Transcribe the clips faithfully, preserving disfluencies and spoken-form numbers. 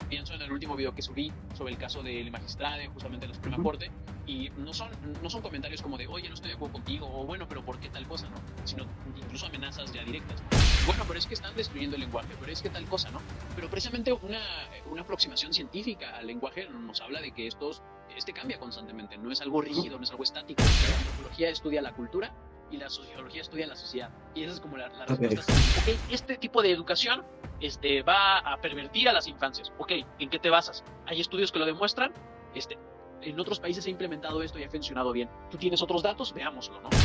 pienso en el último video que subí sobre el caso del magistrado, justamente de la Suprema Ujú. Corte, y no son, no son comentarios como de, oye, no estoy de acuerdo contigo, o bueno, pero ¿por qué tal cosa, no? Sino incluso amenazas ya directas, ¿no? Bueno, pero es que están destruyendo el lenguaje, pero es que tal cosa, ¿no? Pero precisamente una, una aproximación científica al lenguaje nos habla de que estos, este cambia constantemente, no es algo rígido, no es algo estático. La antropología estudia la cultura y la sociología estudia la sociedad. Y esa es como la, la respuesta. Ok. Ok, este tipo de educación este, va a pervertir a las infancias. Ok, ¿en qué te basas? Hay estudios que lo demuestran. Este, en otros países se ha implementado esto y ha funcionado bien. ¿Tú tienes otros datos? Veámoslo, ¿no?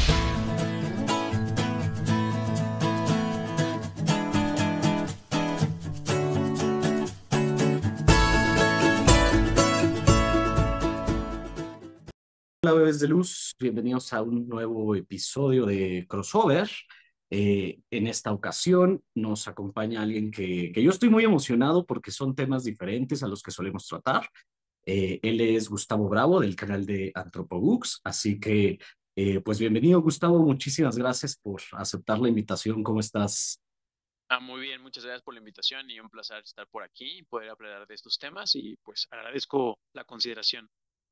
Hola, bebés de luz, bienvenidos a un nuevo episodio de Crossover. Eh, en esta ocasión nos acompaña alguien que, que yo estoy muy emocionado porque son temas diferentes a los que solemos tratar. Eh, él es Gustavo Bravo del canal de Antropobooks, así que eh, pues bienvenido Gustavo, muchísimas gracias por aceptar la invitación. ¿Cómo estás? Ah, muy bien, muchas gracias por la invitación y un placer estar por aquí y poder hablar de estos temas y pues agradezco la consideración.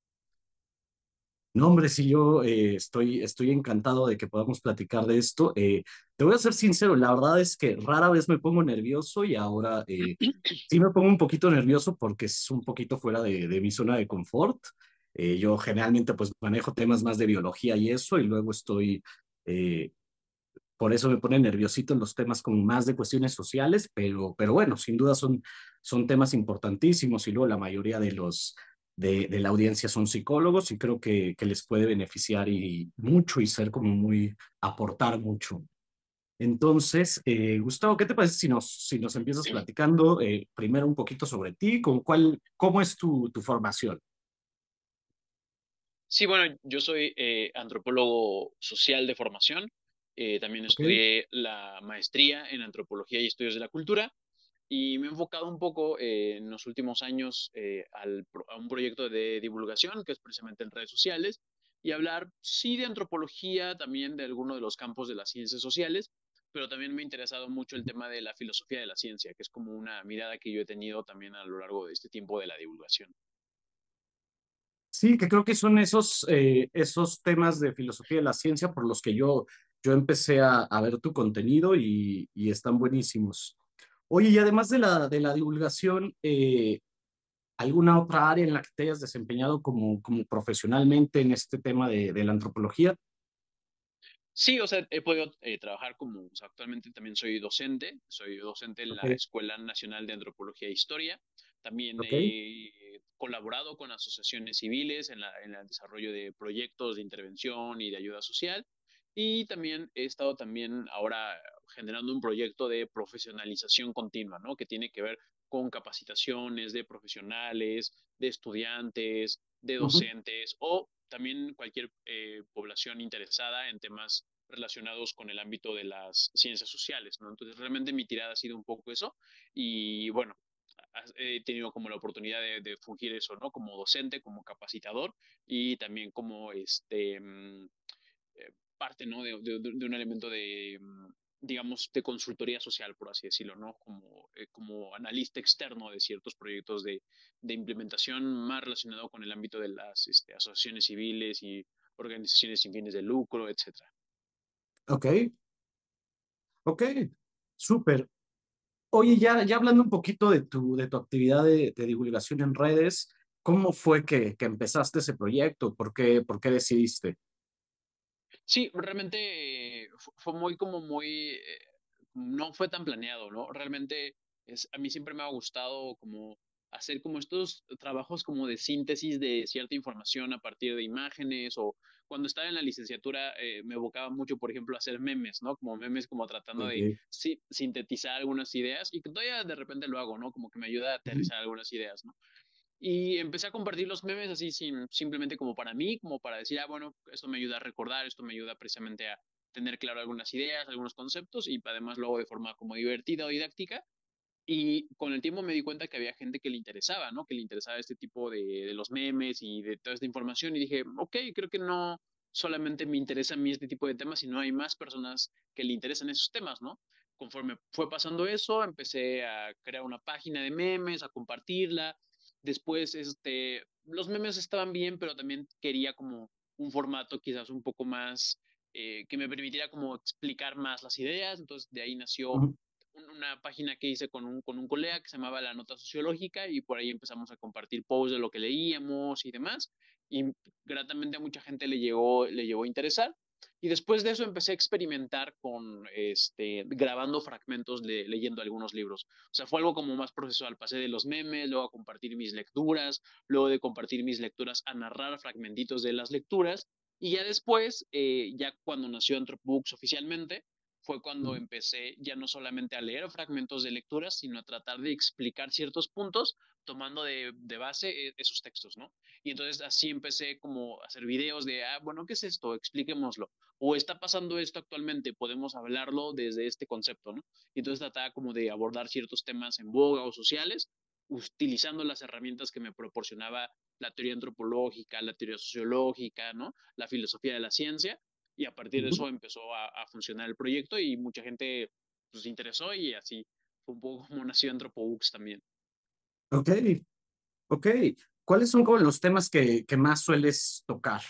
No, hombre, sí, yo eh, estoy, estoy encantado de que podamos platicar de esto. Eh, te voy a ser sincero, la verdad es que rara vez me pongo nervioso y ahora eh, sí me pongo un poquito nervioso porque es un poquito fuera de, de mi zona de confort. Eh, yo generalmente pues manejo temas más de biología y eso y luego estoy, eh, por eso me pone nerviosito en los temas como más de cuestiones sociales, pero, pero bueno, sin duda son, son temas importantísimos y luego la mayoría de los de, de la audiencia son psicólogos y creo que, que les puede beneficiar y mucho y ser como muy, aportar mucho. Entonces, eh, Gustavo, ¿qué te parece si nos, si nos empiezas platicando eh, primero un poquito sobre ti, con cuál, cómo es tu, tu formación? Sí, bueno, yo soy eh, antropólogo social de formación. Eh, también ¿Ok? estudié la maestría en antropología y estudios de la cultura y me he enfocado un poco eh, en los últimos años eh, al, pro- a un proyecto de divulgación que es precisamente en redes sociales y hablar, sí, de antropología, también de alguno de los campos de las ciencias sociales, pero también me ha interesado mucho el tema de la filosofía de la ciencia, que es como una mirada que yo he tenido también a lo largo de este tiempo de la divulgación. Sí, que creo que son esos, eh, esos temas de filosofía de la ciencia por los que yo, yo empecé a, a ver tu contenido y, y están buenísimos. Oye, y además de la, de la divulgación, eh, ¿alguna otra área en la que te hayas desempeñado como, como profesionalmente en este tema de, de la antropología? Sí, o sea, he podido eh, trabajar como, o sea, actualmente también soy docente, soy docente en Ok, la Escuela Nacional de Antropología e Historia. También ok, he colaborado con asociaciones civiles en la, en el desarrollo de proyectos de intervención y de ayuda social. Y también he estado también ahora generando un proyecto de profesionalización continua, ¿no? Que tiene que ver con capacitaciones de profesionales, de estudiantes, de ujú, docentes o también cualquier eh, población interesada en temas relacionados con el ámbito de las ciencias sociales, ¿no? Entonces, realmente mi tirada ha sido un poco eso y bueno, he tenido como la oportunidad de, de fungir eso, ¿no? Como docente, como capacitador y también como este mm, eh, parte, ¿no? De, de, de, un elemento de, mm, digamos, de consultoría social, por así decirlo, ¿no? Como, eh, como analista externo de ciertos proyectos de, de, implementación más relacionado con el ámbito de las este, asociaciones civiles y organizaciones sin fines de lucro, etcétera. ok, ok, súper. Oye, ya, ya hablando un poquito de tu, de tu actividad de, de divulgación en redes, ¿cómo fue que, que empezaste ese proyecto? ¿Por qué, por qué decidiste? Sí, realmente eh, fu- fue muy como muy, eh, no fue tan planeado, ¿no? Realmente es, a mí siempre me ha gustado como hacer como estos trabajos como de síntesis de cierta información a partir de imágenes o cuando estaba en la licenciatura eh, me evocaba mucho, por ejemplo, hacer memes, ¿no? Como memes como tratando de Ok. sí, sintetizar algunas ideas y que todavía de repente lo hago, ¿no? Como que me ayuda a Ujú. aterrizar algunas ideas, ¿no? Y empecé a compartir los memes así sin, simplemente como para mí, como para decir, ah, bueno, esto me ayuda a recordar, esto me ayuda precisamente a tener claro algunas ideas, algunos conceptos y además luego de forma como divertida o didáctica. Y con el tiempo me di cuenta que había gente que le interesaba, ¿no? Que le interesaba este tipo de, de los memes y de toda esta información y dije, ok, creo que no solamente me interesa a mí este tipo de temas, sino hay más personas que le interesan esos temas, ¿no? conforme fue pasando eso, empecé a crear una página de memes, a compartirla. Después, este, los memes estaban bien, pero también quería como un formato quizás un poco más eh, que me permitiera como explicar más las ideas. Entonces, de ahí nació ujú, una página que hice con un, con un colega que se llamaba La Nota Sociológica y por ahí empezamos a compartir posts de lo que leíamos y demás. Y gratamente a mucha gente le llegó, le llegó a interesar. Y después de eso empecé a experimentar con este, grabando fragmentos, de, leyendo algunos libros. O sea, fue algo como más procesual. Pasé de los memes, luego a compartir mis lecturas, luego de compartir mis lecturas a narrar fragmentitos de las lecturas. Y ya después, eh, ya cuando nació Anthropobooks oficialmente, fue cuando ujú. empecé ya no solamente a leer fragmentos de lecturas, sino a tratar de explicar ciertos puntos tomando de, de base eh, esos textos, ¿no? Y entonces así empecé como a hacer videos de, ah, bueno, ¿qué es esto? Expliquémoslo. O está pasando esto actualmente, podemos hablarlo desde este concepto, ¿no? Y entonces trataba como de abordar ciertos temas en boga o sociales, utilizando las herramientas que me proporcionaba la teoría antropológica, la teoría sociológica, ¿no? La filosofía de la ciencia, y a partir de Ujú. eso empezó a, a funcionar el proyecto y mucha gente pues, se interesó y así fue un poco como nació Antropobooks también. Ok, ok. ¿Cuáles son como los temas que, que más sueles tocar?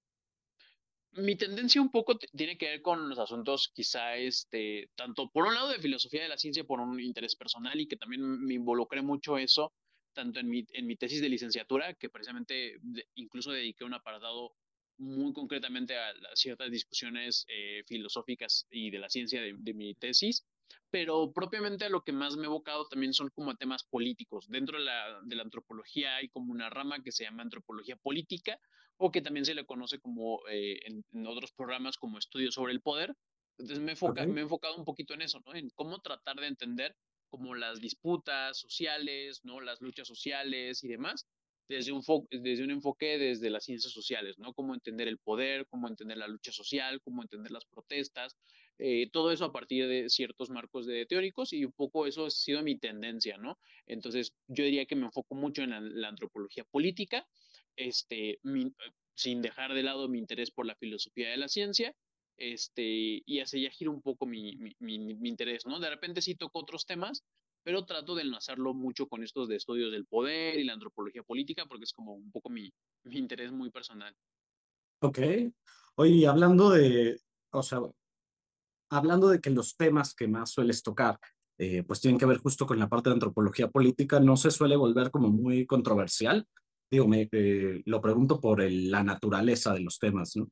Mi tendencia un poco tiene que ver con los asuntos quizá, este, tanto por un lado de filosofía de la ciencia, por un interés personal y que también me involucré mucho eso, tanto en mi, en mi tesis de licenciatura, que precisamente de, incluso dediqué un apartado muy concretamente a, a ciertas discusiones eh, filosóficas y de la ciencia de, de mi tesis, pero propiamente a lo que más me he evocado también son como temas políticos. Dentro de la, de la antropología hay como una rama que se llama antropología política, o que también se le conoce como eh, en, en, otros programas como estudios sobre el poder. Entonces me, Ok. enfoca, me he enfocado un poquito en eso, ¿no? En cómo tratar de entender como las disputas sociales, ¿no? Las luchas sociales y demás, desde un, desde un enfoque desde las ciencias sociales, ¿no? Cómo entender el poder, cómo entender la lucha social, cómo entender las protestas, eh, todo eso a partir de ciertos marcos de teóricos y un poco eso ha sido mi tendencia, ¿no? Entonces yo diría que me enfoco mucho en la, la antropología política, este, mi, sin dejar de lado mi interés por la filosofía de la ciencia, este, y así ya gira un poco mi, mi, mi, mi interés, ¿no? De repente sí toco otros temas, pero trato de enlazarlo mucho con estos de estudios del poder y la antropología política, porque es como un poco mi, mi interés muy personal. Ok. Oye, hablando de, o sea, hablando de que los temas que más sueles tocar, eh, pues tienen que ver justo con la parte de antropología política, no se suele volver como muy controversial. Digo, me, eh, lo pregunto por el- la naturaleza de los temas, ¿no?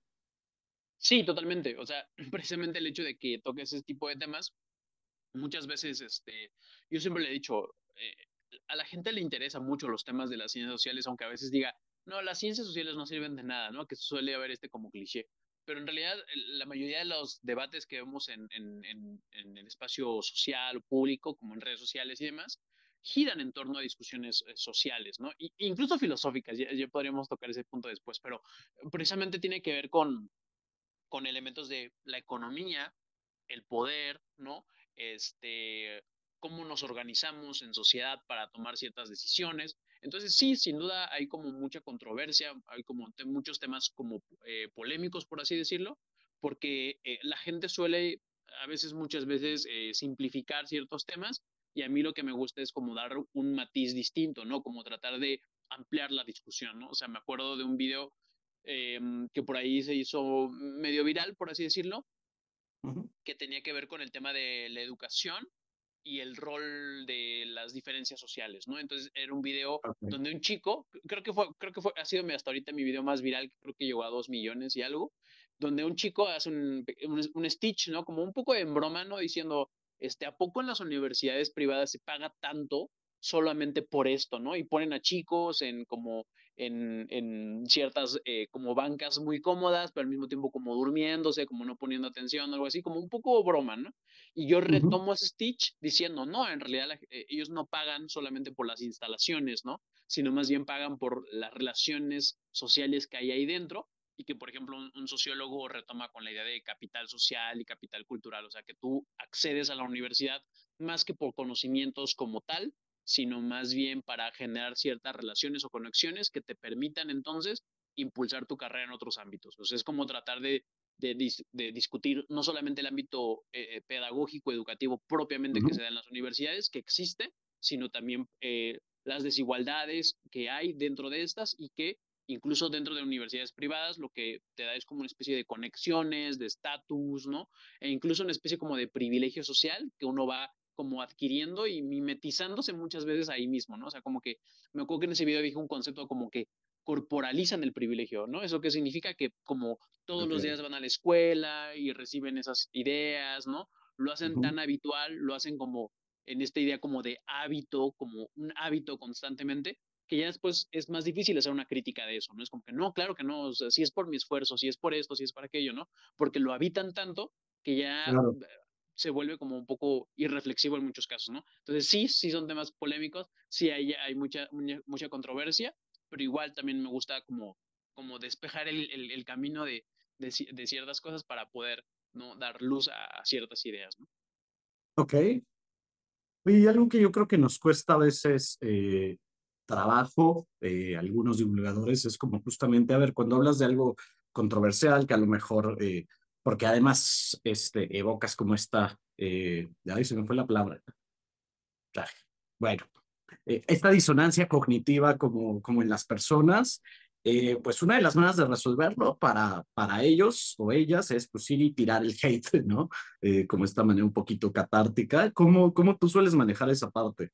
Sí, totalmente. O sea, precisamente el hecho de que toques ese tipo de temas, muchas veces, este, yo siempre le he dicho, eh, a la gente le interesan mucho los temas de las ciencias sociales, aunque a veces diga, no, las ciencias sociales no sirven de nada, ¿no? Que suele haber este como cliché. Pero en realidad, la mayoría de los debates que vemos en, en, en, en el espacio social o público, como en redes sociales y demás, giran en torno a discusiones eh, sociales, ¿no? Y, incluso filosóficas, ya, ya podríamos tocar ese punto después, pero precisamente tiene que ver con, con elementos de la economía, el poder, ¿no? Este, cómo nos organizamos en sociedad para tomar ciertas decisiones. Entonces, sí, sin duda hay como mucha controversia, hay como te muchos temas como eh, polémicos, por así decirlo, porque eh, la gente suele, a veces, muchas veces, eh, simplificar ciertos temas y a mí lo que me gusta es como dar un matiz distinto, ¿no? Como tratar de ampliar la discusión, ¿no? O sea, me acuerdo de un video eh, que por ahí se hizo medio viral, por así decirlo, Ujú. que tenía que ver con el tema de la educación y el rol de las diferencias sociales, ¿no? Entonces era un video Ok. donde un chico, creo que fue, creo que fue, ha sido hasta ahorita mi video más viral, creo que llegó a dos millones y algo, donde un chico hace un, un, un Stitch, ¿no? Como un poco en broma, ¿no? Diciendo, este, ¿a poco en las universidades privadas se paga tanto solamente por esto, ¿no? Y ponen a chicos en como en, en ciertas eh, como bancas muy cómodas, pero al mismo tiempo como durmiéndose, como no poniendo atención, algo así, como un poco broma, ¿no? Y yo Ujú. retomo ese Stitch diciendo, no, en realidad la, eh, ellos no pagan solamente por las instalaciones, ¿no? Sino más bien pagan por las relaciones sociales que hay ahí dentro y que, por ejemplo, un, un sociólogo retoma con la idea de capital social y capital cultural, o sea, que tú accedes a la universidad más que por conocimientos como tal, sino más bien para generar ciertas relaciones o conexiones que te permitan entonces impulsar tu carrera en otros ámbitos. O sea, es como tratar de de, dis, de discutir no solamente el ámbito eh, pedagógico, educativo propiamente que Ujú. se da en las universidades, que existe, sino también eh, las desigualdades que hay dentro de estas y que incluso dentro de universidades privadas lo que te da es como una especie de conexiones, de estatus, ¿no? E incluso una especie como de privilegio social que uno va como adquiriendo y mimetizándose muchas veces ahí mismo, ¿no? O sea, como que me acuerdo que en ese video dije un concepto como que corporalizan el privilegio, ¿no? Eso que significa que como todos los Ok. días van a la escuela y reciben esas ideas, ¿no? Lo hacen Ujú. tan habitual, lo hacen como en esta idea como de hábito, como un hábito constantemente, que ya después es más difícil hacer una crítica de eso, ¿no? Es como que no, claro que no, o sea, si es por mi esfuerzo, si es por esto, si es para aquello, ¿no? Porque lo habitan tanto que ya Claro. se vuelve como un poco irreflexivo en muchos casos, ¿no? Entonces sí, sí son temas polémicos, sí hay, hay mucha, mucha controversia, pero igual también me gusta como, como despejar el, el, el camino de, de, de, ciertas cosas para poder, ¿no? Dar luz a, a ciertas ideas, ¿no? Ok. Y algo que yo creo que nos cuesta a veces eh, trabajo, eh, algunos divulgadores, es como justamente, a ver, cuando hablas de algo controversial, que a lo mejor, eh, porque además este, evocas como esta, eh, ay, se me fue la palabra. Ay, bueno, eh, esta disonancia cognitiva como, como en las personas, eh, pues una de las maneras de resolverlo para, para ellos o ellas es pues ir y tirar el hate, ¿no? Eh, como esta manera un poquito catártica. ¿Cómo, cómo tú sueles manejar esa parte?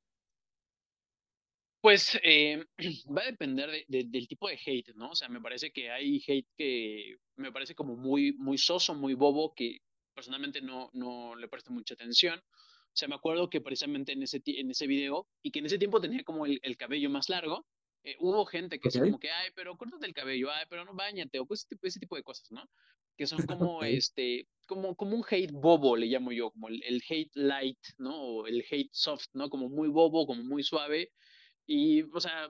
Pues eh, va a depender de, de, del tipo de hate, ¿no? O sea, me parece que hay hate que me parece como muy, muy soso, muy bobo, que personalmente no, no le presto mucha atención. O sea, me acuerdo que precisamente en ese, en ese video, y que en ese tiempo tenía como el, el cabello más largo, eh, hubo gente que Ok, así como que, ay, pero córtate el cabello, ay, pero no bañate, o pues ese tipo, ese tipo de cosas, ¿no? Que son como, ok. este, como, como un hate bobo, le llamo yo, como el, el hate light, ¿no? O el hate soft, ¿no? Como muy bobo, como muy suave y, o sea,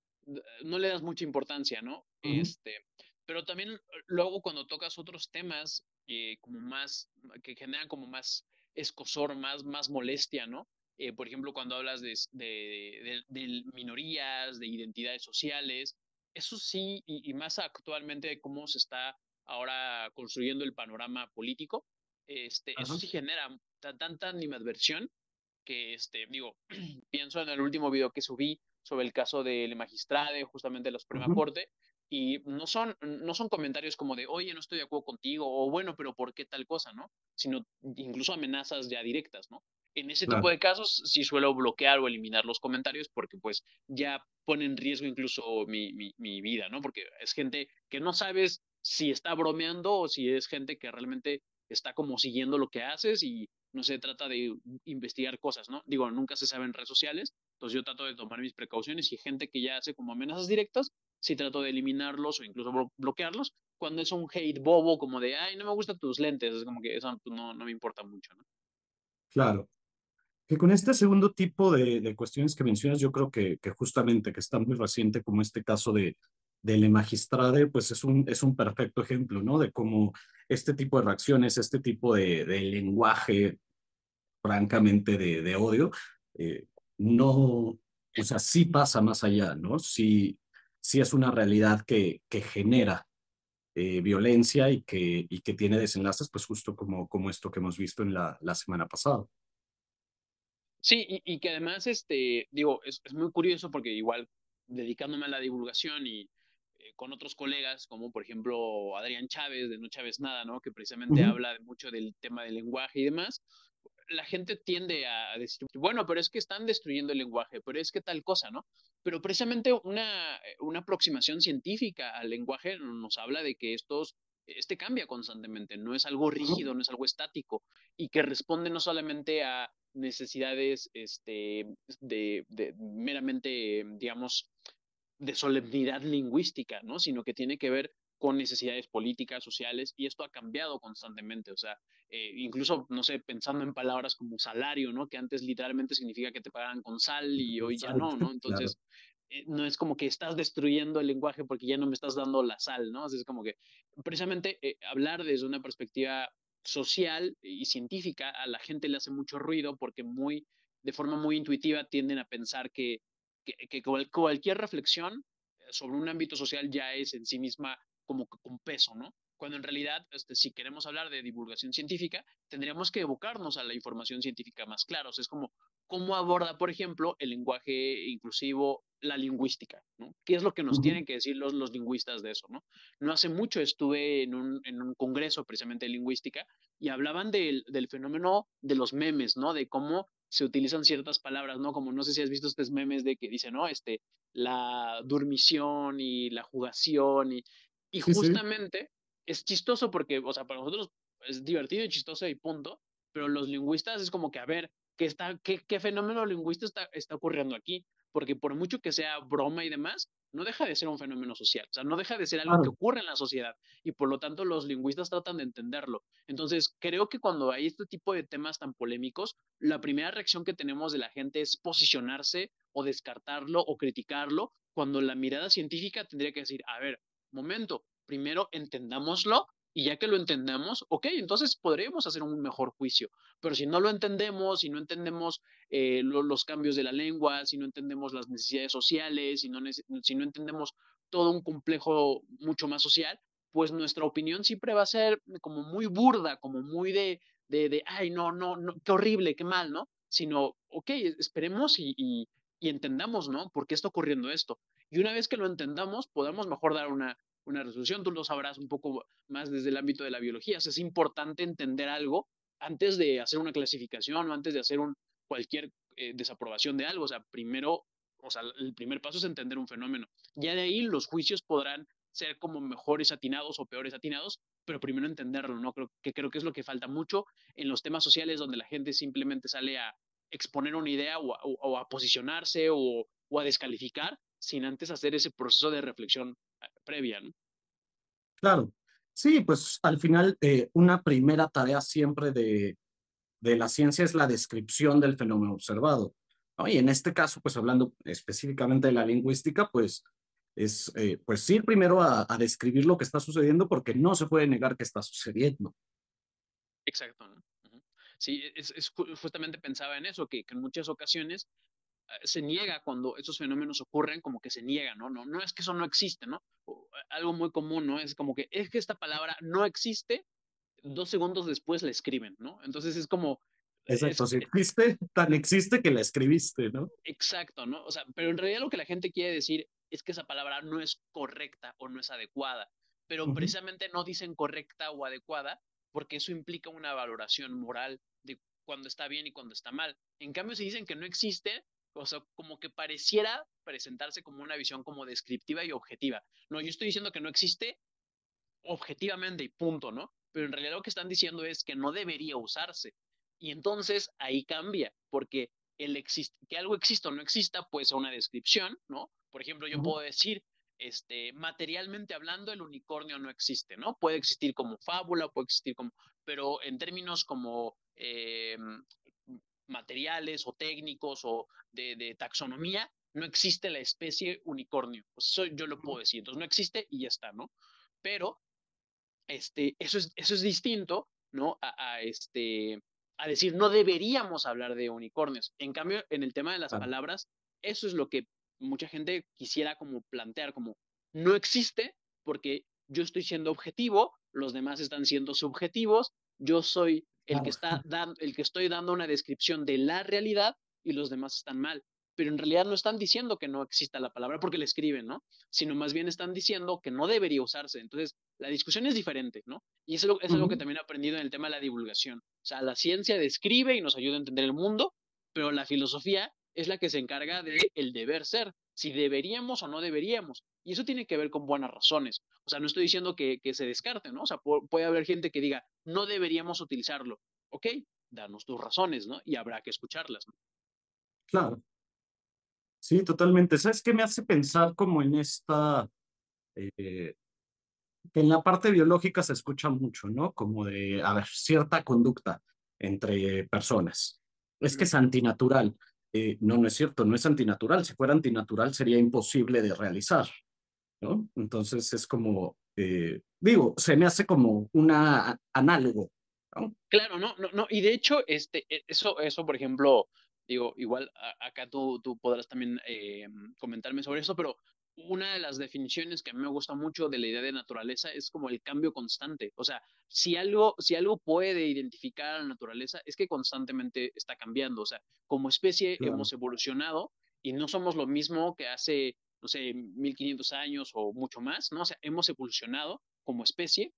no le das mucha importancia, ¿no? Ujú. Este, pero también luego cuando tocas otros temas eh, como más, que generan como más escosor, más, más molestia, ¿no? Eh, por ejemplo, cuando hablas de, de, de, de, minorías, de identidades sociales, eso sí, y, y más actualmente de cómo se está ahora construyendo el panorama político, este, eso Ajá. sí genera tanta animadversión que, este, digo, pienso en el último video que subí sobre el caso del magistrado, justamente de la Suprema Ujú. Corte, y no son, no son comentarios como de, oye, no estoy de acuerdo contigo, o bueno, pero ¿por qué tal cosa, no? Sino incluso amenazas ya directas, ¿no? En ese tipo Claro, de casos sí suelo bloquear o eliminar los comentarios porque pues ya pone en riesgo incluso mi, mi, mi vida, ¿no? Porque es gente que no sabes si está bromeando o si es gente que realmente está como siguiendo lo que haces y no se trata de investigar cosas, ¿no? Digo, nunca se sabe en redes sociales, entonces yo trato de tomar mis precauciones y gente que ya hace como amenazas directas, sí trato de eliminarlos o incluso blo bloquearlos. Cuando es un hate bobo como de, ay, no me gustan tus lentes, es como que eso pues, no, no me importa mucho, ¿no? claro. Que con este segundo tipo de, de cuestiones que mencionas, yo creo que, que justamente que está muy reciente, como este caso de, de Le Magistrade, pues es un, es un perfecto ejemplo, ¿no? De cómo este tipo de reacciones, este tipo de, de lenguaje, francamente, de, de odio, eh, no, o sea, sí pasa más allá, ¿no? Sí, sí es una realidad que, que genera eh, violencia y que, y que tiene desenlaces, pues justo como, como esto que hemos visto en la, la semana pasada. Sí, y, y que además, este, digo, es, es muy curioso porque igual dedicándome a la divulgación y eh, con otros colegas, como por ejemplo Adrián Chávez de No Chávez Nada, ¿no? Que precisamente Ujú. habla de mucho del tema del lenguaje y demás, la gente tiende a decir, bueno, pero es que están destruyendo el lenguaje, pero es que tal cosa, ¿no? Pero precisamente una, una aproximación científica al lenguaje nos habla de que estos, este cambia constantemente, no es algo Ujú. rígido, no es algo estático, y que responde no solamente a necesidades este, de, de meramente, digamos, de solemnidad lingüística, ¿no? Sino que tiene que ver con necesidades políticas, sociales, y esto ha cambiado constantemente. O sea, eh, incluso, no sé, pensando en palabras como salario, ¿no? Que antes literalmente significa que te pagan con sal y hoy ya no, ¿no? Claro, Entonces, eh, no es como que estás destruyendo el lenguaje porque ya no me estás dando la sal, ¿no? Así es como que precisamente eh, hablar desde una perspectiva social y científica a la gente le hace mucho ruido porque muy, de forma muy intuitiva tienden a pensar que, que, que cualquier reflexión sobre un ámbito social ya es en sí misma como con peso, ¿no? cuando en realidad, este, si queremos hablar de divulgación científica, tendríamos que evocarnos a la información científica más clara. O sea, es como cómo aborda, por ejemplo, el lenguaje inclusivo, la lingüística, ¿no? ¿Qué es lo que nos Ujú. tienen que decir los, los lingüistas de eso, ¿no? No hace mucho estuve en un, en un congreso precisamente de lingüística y hablaban del, del fenómeno de los memes, ¿no? De cómo se utilizan ciertas palabras, ¿no? Como no sé si has visto estos memes de que dicen, ¿no? Este, la durmición y la jugación y, y Sí, sí, justamente es chistoso porque, o sea, para nosotros es divertido y chistoso y punto, pero los lingüistas es como que, a ver, ¿qué, está, qué, qué fenómeno lingüístico está, está ocurriendo aquí? Porque por mucho que sea broma y demás, no deja de ser un fenómeno social, o sea, no deja de ser algo que claro. ocurre en la sociedad y por lo tanto los lingüistas tratan de entenderlo. Entonces, creo que cuando hay este tipo de temas tan polémicos, la primera reacción que tenemos de la gente es posicionarse o descartarlo o criticarlo, cuando la mirada científica tendría que decir, a ver, momento, primero entendámoslo y ya que lo entendemos, ok, entonces podríamos hacer un mejor juicio. Pero si no lo entendemos, si no entendemos eh, lo, los cambios de la lengua, si no entendemos las necesidades sociales, si no, si no entendemos todo un complejo mucho más social, pues nuestra opinión siempre va a ser como muy burda, como muy de, de, de ay, no, no, no, qué horrible, qué mal, ¿no? Sino, ok, esperemos y, y, y entendamos, ¿no? ¿Por qué está ocurriendo esto? Y una vez que lo entendamos, podamos mejor dar una, una resolución. Tú lo sabrás un poco más desde el ámbito de la biología. O sea, es importante entender algo antes de hacer una clasificación o antes de hacer un, cualquier eh, desaprobación de algo. O sea, primero, o sea, el primer paso es entender un fenómeno. Ya de ahí los juicios podrán ser como mejores atinados o peores atinados, pero primero entenderlo, ¿no? Creo que creo que es lo que falta mucho en los temas sociales donde la gente simplemente sale a exponer una idea o a, o a posicionarse o, o, a descalificar sin antes hacer ese proceso de reflexión previa, ¿no? Claro. Sí, pues al final eh, una primera tarea siempre de, de la ciencia es la descripción del fenómeno observado, ¿no? Y en este caso, pues hablando específicamente de la lingüística, pues es eh, pues ir primero a, a describir lo que está sucediendo porque no se puede negar que está sucediendo. Exacto, ¿no? Uh-huh. Sí, es, es, justamente pensaba en eso, que, que en muchas ocasiones uh, se niega cuando esos fenómenos ocurren, como que se niega, ¿no? No, no es que eso no existe, ¿no? O, algo muy común, ¿no? Es como que es que esta palabra no existe, dos segundos después la escriben, ¿no? Entonces es como, Exacto, es, si existe, tan existe que la escribiste, ¿no? exacto, ¿no? O sea, pero en realidad lo que la gente quiere decir es que esa palabra no es correcta o no es adecuada, pero Ujú. precisamente no dicen correcta o adecuada porque eso implica una valoración moral de cuando está bien y cuando está mal. En cambio, si dicen que no existe, o sea, como que pareciera presentarse como una visión como descriptiva y objetiva. No, yo estoy diciendo que no existe objetivamente y punto, ¿no? Pero en realidad lo que están diciendo es que no debería usarse. Y entonces ahí cambia, porque el exist que algo exista o no exista puede ser una descripción, ¿no? Por ejemplo, yo Ujú. puedo decir, este, materialmente hablando, el unicornio no existe, ¿no? Puede existir como fábula, puede existir como, pero en términos como eh, materiales o técnicos o de, de, taxonomía, no existe la especie unicornio. Pues eso yo lo puedo decir. Entonces no existe y ya está, ¿no? Pero este, eso, es, eso es distinto, ¿no? A, a, este, a decir, no deberíamos hablar de unicornios. En cambio, en el tema de las Claro. palabras, eso es lo que mucha gente quisiera como plantear, como no existe porque yo estoy siendo objetivo, los demás están siendo subjetivos, yo soy el que, Claro. está dando, el que estoy dando una descripción de la realidad y los demás están mal. Pero en realidad no están diciendo que no exista la palabra porque la escriben, ¿no? Sino más bien están diciendo que no debería usarse. Entonces, la discusión es diferente, ¿no? Y eso es algo que Ujú. también he aprendido en el tema de la divulgación. O sea, la ciencia describe y nos ayuda a entender el mundo, pero la filosofía es la que se encarga de el deber ser, si deberíamos o no deberíamos. Y eso tiene que ver con buenas razones. O sea, no estoy diciendo que, que se descarte, ¿no? O sea, puede haber gente que diga, no deberíamos utilizarlo. Ok, danos tus razones, ¿no? Y habrá que escucharlas, ¿no? Claro. Sí, totalmente. ¿Sabes qué me hace pensar como en esta, eh, que en la parte biológica se escucha mucho, ¿no? Como de, a ver, cierta conducta entre personas. Es que Uh-huh. es antinatural. Eh, no, no es cierto, no es antinatural. Si fuera antinatural sería imposible de realizar, ¿no? Entonces es como, eh, digo, se me hace como una análogo, ¿no? Claro, no, no, no, y de hecho, este, e- eso, eso, por ejemplo, digo, igual a- acá tú, tú podrás también eh, comentarme sobre eso, pero una de las definiciones que a mí me gusta mucho de la idea de naturaleza es como el cambio constante. O sea, si algo, si algo puede identificar a la naturaleza es que constantemente está cambiando. O sea, como especie Claro, hemos evolucionado y no somos lo mismo que hace, no sé, mil quinientos años o mucho más, ¿no? O sea, hemos evolucionado como especie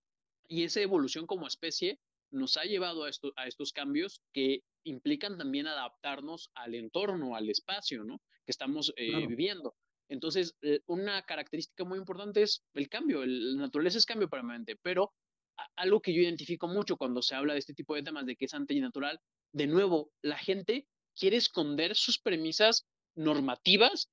y esa evolución como especie nos ha llevado a, esto, a estos cambios que implican también adaptarnos al entorno, al espacio, ¿no? Que estamos eh, claro. viviendo. Entonces, eh, una característica muy importante es el cambio. El, la naturaleza es cambio permanente, pero a, algo que yo identifico mucho cuando se habla de este tipo de temas de que es antinatural, de nuevo, la gente quiere esconder sus premisas normativas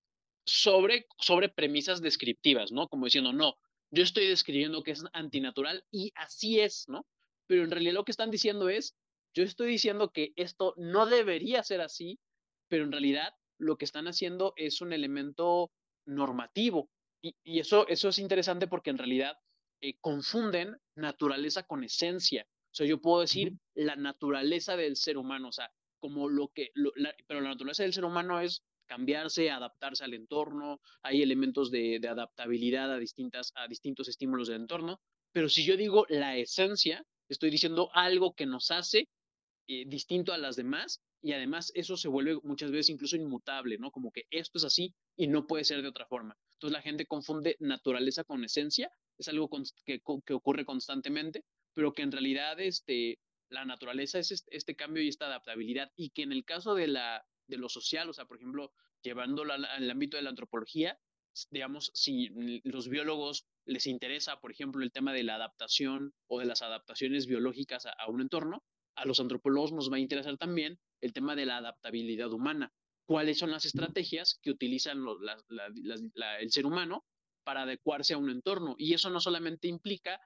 sobre, sobre premisas descriptivas, ¿no? Como diciendo, no, yo estoy describiendo que es antinatural y así es, ¿no? Pero en realidad lo que están diciendo es, yo estoy diciendo que esto no debería ser así, pero en realidad lo que están haciendo es un elemento normativo. Y, y eso, eso es interesante porque en realidad eh, confunden naturaleza con esencia. O sea, yo puedo decir Ujú. la naturaleza del ser humano, o sea, como lo que, lo, la, pero la naturaleza del ser humano es cambiarse, adaptarse al entorno, hay elementos de, de adaptabilidad a, distintas, a distintos estímulos del entorno, pero si yo digo la esencia, estoy diciendo algo que nos hace eh, distinto a las demás y además eso se vuelve muchas veces incluso inmutable, ¿no? Como que esto es así y no puede ser de otra forma. Entonces la gente confunde naturaleza con esencia, es algo que, que ocurre constantemente, pero que en realidad este, la naturaleza es este, este, cambio y esta adaptabilidad y que en el caso de, la, de lo social, o sea, por ejemplo, llevándolo al, al ámbito de la antropología, digamos, si los biólogos les interesa, por ejemplo, el tema de la adaptación o de las adaptaciones biológicas a, a un entorno, a los antropólogos nos va a interesar también el tema de la adaptabilidad humana. ¿Cuáles son las estrategias que utilizan los, la, la, la, la, el ser humano para adecuarse a un entorno? Y eso no solamente implica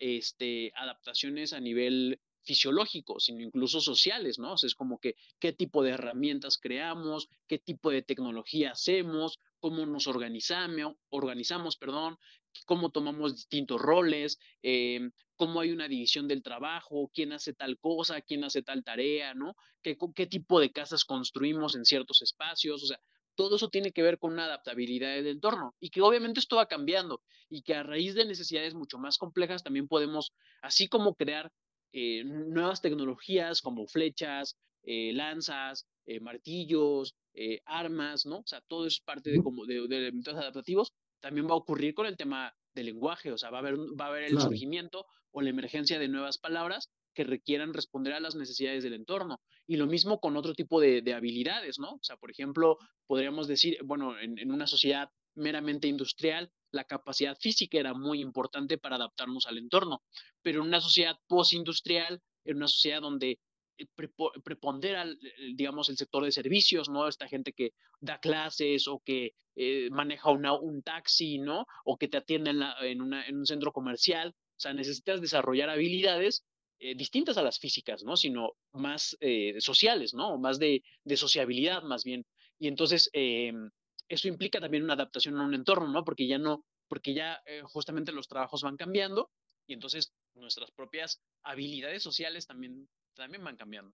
este, adaptaciones a nivel fisiológico, sino incluso sociales, ¿no? O sea, es como que qué tipo de herramientas creamos, qué tipo de tecnología hacemos, cómo nos organizamos, organizamos, perdón, cómo tomamos distintos roles, eh, cómo hay una división del trabajo, quién hace tal cosa, quién hace tal tarea, ¿no? ¿Qué, qué tipo de casas construimos en ciertos espacios? O sea, todo eso tiene que ver con una adaptabilidad del entorno y que obviamente esto va cambiando y que a raíz de necesidades mucho más complejas también podemos, así como crear eh, nuevas tecnologías como flechas, eh, lanzas, eh, martillos, eh, armas, ¿no? O sea, todo es parte de, Ujú. como, de, de elementos adaptativos. También va a ocurrir con el tema del lenguaje, o sea, va a haber, va a haber el Claro. surgimiento o la emergencia de nuevas palabras que requieran responder a las necesidades del entorno. Y lo mismo con otro tipo de, de habilidades, ¿no? O sea, por ejemplo, podríamos decir, bueno, en, en una sociedad meramente industrial, la capacidad física era muy importante para adaptarnos al entorno, pero en una sociedad postindustrial, en una sociedad donde eh, prepondera, digamos, el sector de servicios, ¿no? Esta gente que da clases o que eh, maneja una, un taxi, ¿no? O que te atiende en, la, en, una, en un centro comercial. O sea, necesitas desarrollar habilidades eh, distintas a las físicas, ¿no? Sino más eh, sociales, ¿no? Más de, de, sociabilidad, más bien. Y entonces, eh, eso implica también una adaptación a un entorno, ¿no? Porque ya no, porque ya eh, justamente los trabajos van cambiando y entonces nuestras propias habilidades sociales también, también van cambiando.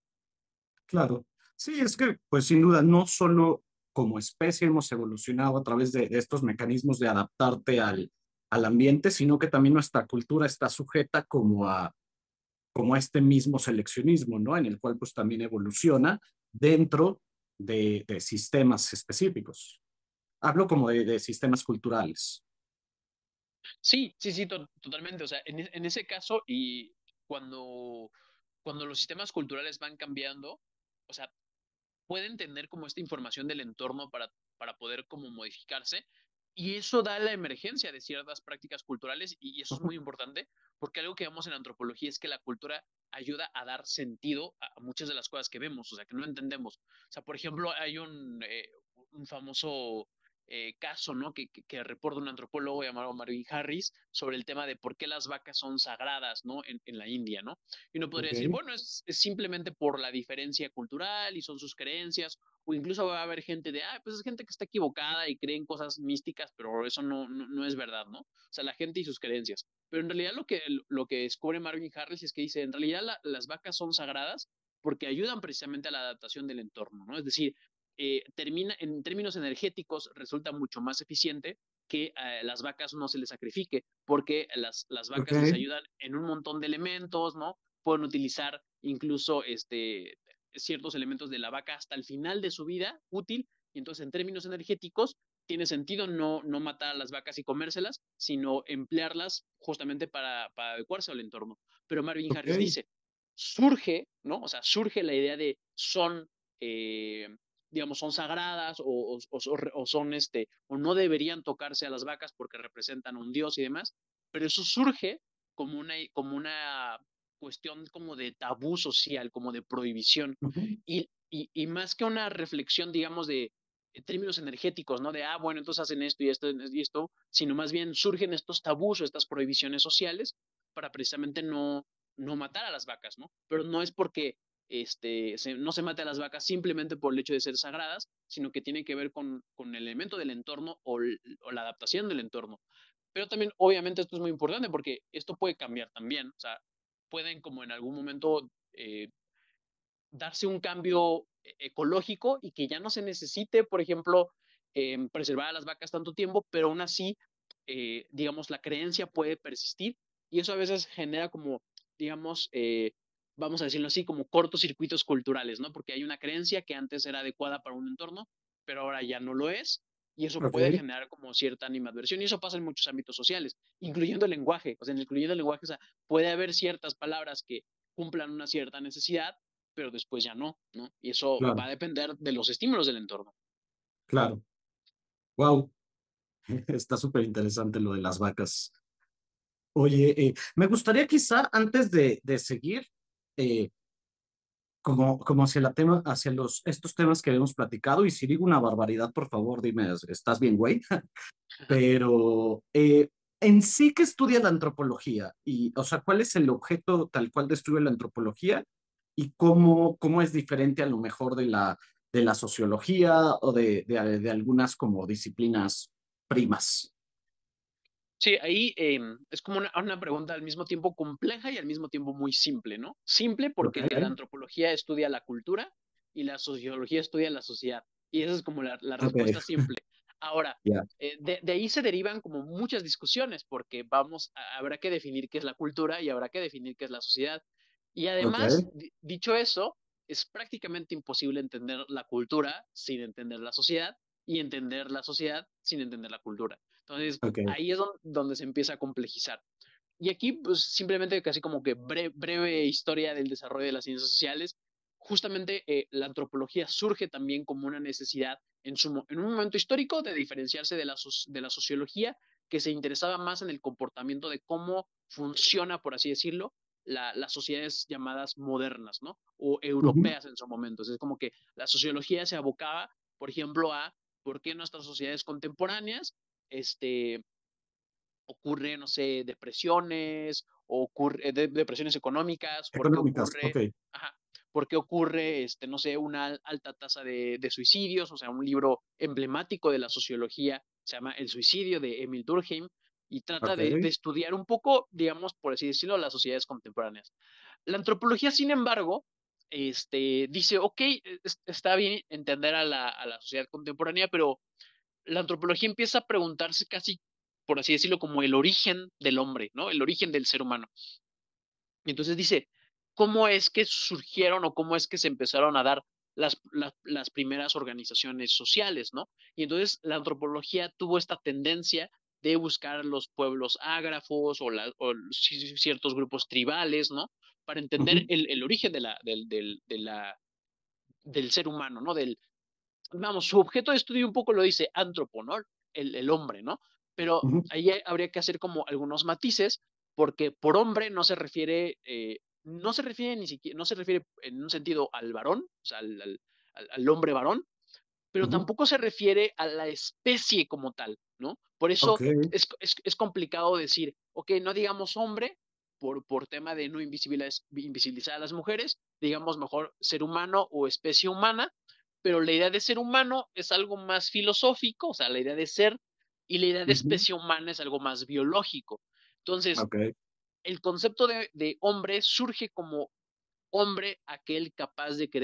Claro, sí, es que, pues sin duda, no solo como especie hemos evolucionado a través de, de estos mecanismos de adaptarte al, al ambiente, sino que también nuestra cultura está sujeta como a, como a este mismo seleccionismo, ¿no? En el cual pues también evoluciona dentro de, de sistemas específicos. Hablo como de, de sistemas culturales. Sí, sí, sí, to totalmente. O sea, en, e- en ese caso, y cuando, cuando los sistemas culturales van cambiando, o sea, pueden tener como esta información del entorno para, para poder como modificarse. Y eso da la emergencia de ciertas prácticas culturales y, y eso es Ujú. muy importante porque algo que vemos en antropología es que la cultura ayuda a dar sentido a, a muchas de las cosas que vemos, o sea, que no entendemos. O sea, por ejemplo, hay un, eh, un famoso eh, caso, ¿no? Que, que, que, reporta un antropólogo llamado Marvin Harris sobre el tema de por qué las vacas son sagradas, ¿no? En, en la India, ¿no? Y uno podría Ok, decir, bueno, es, es, simplemente por la diferencia cultural y son sus creencias, o incluso va a haber gente de, ah, pues es gente que está equivocada y creen cosas místicas, pero eso no, no, no es verdad, ¿no? O sea, la gente y sus creencias. Pero en realidad lo que, lo que descubre Marvin Harris es que dice, en realidad la, las vacas son sagradas porque ayudan precisamente a la adaptación del entorno, ¿no? Es decir, eh, termina, en términos energéticos, resulta mucho más eficiente que a las vacas no se les sacrifique, porque las, las Ok, vacas les ayudan en un montón de elementos, ¿no? Pueden utilizar incluso este, ciertos elementos de la vaca hasta el final de su vida útil, y entonces en términos energéticos tiene sentido no, no matar a las vacas y comérselas, sino emplearlas justamente para, para adecuarse al entorno. Pero Marvin Harris ok. dice, surge, ¿no? O sea, surge la idea de son, eh, digamos, son sagradas o, o, o, son, este, o no deberían tocarse a las vacas porque representan a un dios y demás, pero eso surge como una, como una cuestión como de tabú social, como de prohibición. Ujú. Y, y, y más que una reflexión, digamos, de en términos energéticos, ¿no? De, ah, bueno, entonces hacen esto y esto y esto, sino más bien surgen estos tabús o estas prohibiciones sociales para precisamente no, no matar a las vacas, ¿no? Pero no es porque este, se, no se mate a las vacas simplemente por el hecho de ser sagradas, sino que tiene que ver con, con el elemento del entorno o, o la adaptación del entorno. Pero también, obviamente, esto es muy importante porque esto puede cambiar también. O sea, pueden como en algún momento eh, darse un cambio ecológico y que ya no se necesite, por ejemplo, eh, preservar a las vacas tanto tiempo, pero aún así, eh, digamos, la creencia puede persistir y eso a veces genera como, digamos, eh, vamos a decirlo así, como cortocircuitos culturales, ¿no? Porque hay una creencia que antes era adecuada para un entorno, pero ahora ya no lo es. Y eso puede Ok, generar como cierta animadversión. Y eso pasa en muchos ámbitos sociales, incluyendo el lenguaje. O sea, incluyendo el lenguaje, o sea, puede haber ciertas palabras que cumplan una cierta necesidad, pero después ya no, ¿no? Y eso va claro, a depender de los estímulos del entorno. claro. Wow, está súper interesante lo de las vacas. Oye, eh, me gustaría quizá antes de, de seguir, eh, como, como hacia la tema, hacia los, estos temas que habíamos platicado, y si digo una barbaridad, por favor, dime, ¿estás bien, güey? Pero eh, en sí, ¿qué estudia la antropología? Y, o sea, ¿cuál es el objeto tal cual de estudio de la antropología? ¿Y cómo, cómo es diferente a lo mejor de la, de la sociología o de, de, de algunas como disciplinas primas? Sí, ahí eh, es como una, una, pregunta al mismo tiempo compleja y al mismo tiempo muy simple, ¿no? Simple Ok, porque la antropología estudia la cultura y la sociología estudia la sociedad. Y esa es como la, la ok, respuesta simple. Ahora, ya, eh, de, de, ahí se derivan como muchas discusiones porque vamos, a, habrá que definir qué es la cultura y habrá que definir qué es la sociedad. Y ok, además, di, dicho eso, es prácticamente imposible entender la cultura sin entender la sociedad y entender la sociedad sin entender la cultura. Entonces, ok. ahí es donde, donde se empieza a complejizar. Y aquí, pues simplemente casi como que breve, breve historia del desarrollo de las ciencias sociales. Justamente eh, la antropología surge también como una necesidad en, su, en un momento histórico de diferenciarse de la, de la sociología, que se interesaba más en el comportamiento de cómo funciona, por así decirlo, la, las sociedades llamadas modernas, ¿no? O Ujú, europeas en su momento. Es como que la sociología se abocaba, por ejemplo, a por qué nuestras sociedades contemporáneas este, ocurre, no sé, depresiones, o ocurre, de, depresiones económicas, porque económicas, ok. ocurre, ajá, porque ocurre, este, no sé, una alta tasa de, de, suicidios, o sea, un libro emblemático de la sociología se llama El suicidio de Emil Durkheim y trata Ok, de, de estudiar un poco, digamos, por así decirlo, las sociedades contemporáneas. La antropología, sin embargo, este, dice, ok, está bien entender a la, a la sociedad contemporánea, pero la antropología empieza a preguntarse casi, por así decirlo, como el origen del hombre, ¿no? El origen del ser humano. Y entonces dice, ¿cómo es que surgieron o cómo es que se empezaron a dar las, las, las primeras organizaciones sociales, ¿no? Y entonces la antropología tuvo esta tendencia de buscar los pueblos ágrafos o, la, o ciertos grupos tribales, ¿no? Para entender ujú, el, el origen de la, del, del, de la, del ser humano, ¿no? Del, vamos, su objeto de estudio un poco lo dice antropo, ¿no? El, el hombre, ¿no? Pero ujú, ahí habría que hacer como algunos matices, porque por hombre no se refiere, eh, no se refiere ni siquiera, no se refiere en un sentido al varón, o sea, al, al, al hombre varón, pero ujú. tampoco se refiere a la especie como tal, ¿no? Por Ok, eso es, es, es complicado decir, ok, no digamos hombre, por, por tema de no invisibilizar, invisibilizar a las mujeres, digamos mejor ser humano o especie humana, pero la idea de ser humano es algo más filosófico, o sea, la idea de ser, y la idea de ujú, especie humana es algo más biológico. Entonces, ok, el concepto de, de hombre surge como hombre aquel capaz de crear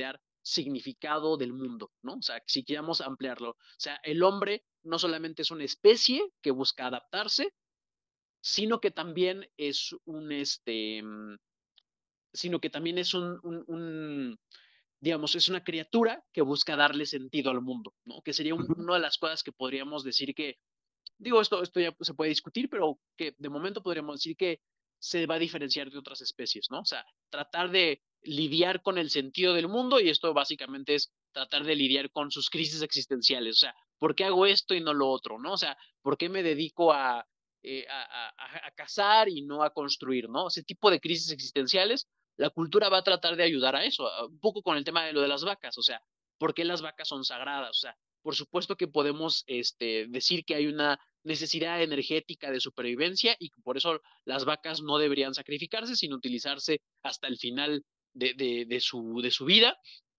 significado del mundo, ¿no? O sea, si queremos ampliarlo. O sea, el hombre no solamente es una especie que busca adaptarse, sino que también es un, este, mm, sino que también es un, un, un digamos, es una criatura que busca darle sentido al mundo, ¿no? Que sería un, Ujú. una de las cosas que podríamos decir que, digo, esto, esto ya se puede discutir, pero que de momento podríamos decir que se va a diferenciar de otras especies, ¿no? O sea, tratar de lidiar con el sentido del mundo y esto básicamente es tratar de lidiar con sus crisis existenciales, o sea, ¿por qué hago esto y no lo otro, ¿no? O sea, ¿por qué me dedico a, eh, a, a, a cazar y no a construir, ¿no? Ese tipo de crisis existenciales, la cultura va a tratar de ayudar a eso, un poco con el tema de lo de las vacas, o sea, ¿por qué las vacas son sagradas? O sea, por supuesto que podemos este, decir que hay una necesidad energética de supervivencia y por eso las vacas no deberían sacrificarse, sino utilizarse hasta el final de, de, de, su, de su vida.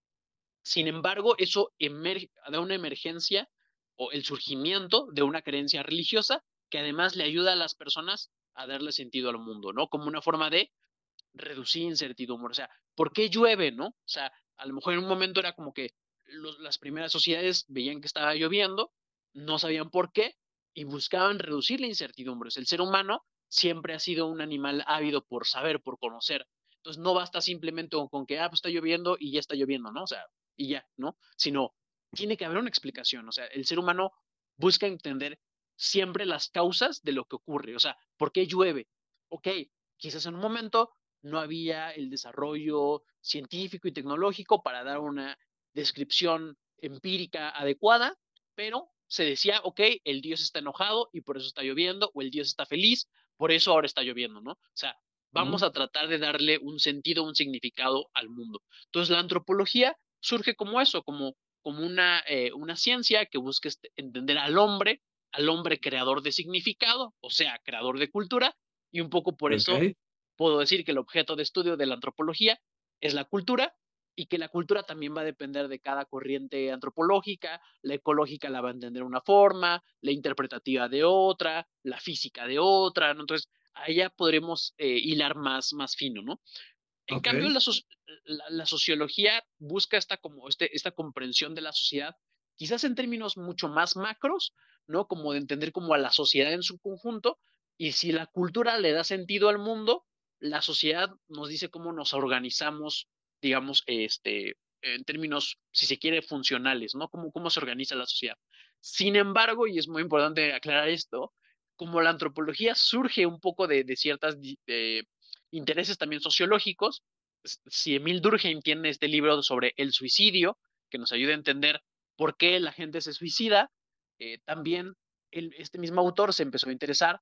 Sin embargo, eso emerge, da una emergencia o el surgimiento de una creencia religiosa que además le ayuda a las personas a darle sentido al mundo, ¿no? Como una forma de reducir incertidumbre. O sea, ¿por qué llueve, no? O sea, a lo mejor en un momento era como que los, las primeras sociedades veían que estaba lloviendo, no sabían por qué y buscaban reducir la incertidumbre. O sea, el ser humano siempre ha sido un animal ávido por saber, por conocer. Entonces no basta simplemente con, con que, ah, pues está lloviendo y ya está lloviendo, ¿no? O sea, y ya, ¿no? Sino tiene que haber una explicación. O sea, el ser humano busca entender siempre las causas de lo que ocurre. O sea, ¿por qué llueve? Ok, quizás en un momento no había el desarrollo científico y tecnológico para dar una descripción empírica adecuada, pero se decía, ok, el dios está enojado y por eso está lloviendo, o el dios está feliz, por eso ahora está lloviendo, ¿no? O sea, vamos Ujú. a tratar de darle un sentido, un significado al mundo. Entonces, la antropología surge como eso, como, como una, eh, una ciencia que busca entender al hombre, al hombre creador de significado, o sea, creador de cultura, y un poco por eso Ok. puedo decir que el objeto de estudio de la antropología es la cultura y que la cultura también va a depender de cada corriente antropológica, la ecológica la va a entender de una forma, la interpretativa de otra, la física de otra, ¿no? Entonces, allá podremos eh, hilar más, más fino, ¿no? En Ok. cambio, la, so la, la, sociología busca esta, como este, esta comprensión de la sociedad, quizás en términos mucho más macros, ¿no? Como de entender como a la sociedad en su conjunto, y si la cultura le da sentido al mundo, la sociedad nos dice cómo nos organizamos, digamos, este, en términos, si se quiere, funcionales, ¿no? Cómo, cómo se organiza la sociedad. Sin embargo, y es muy importante aclarar esto, como la antropología surge un poco de, de ciertas de, intereses también sociológicos. Si Emil Durkheim tiene este libro sobre el suicidio, que nos ayuda a entender por qué la gente se suicida, eh, también el, este mismo autor se empezó a interesar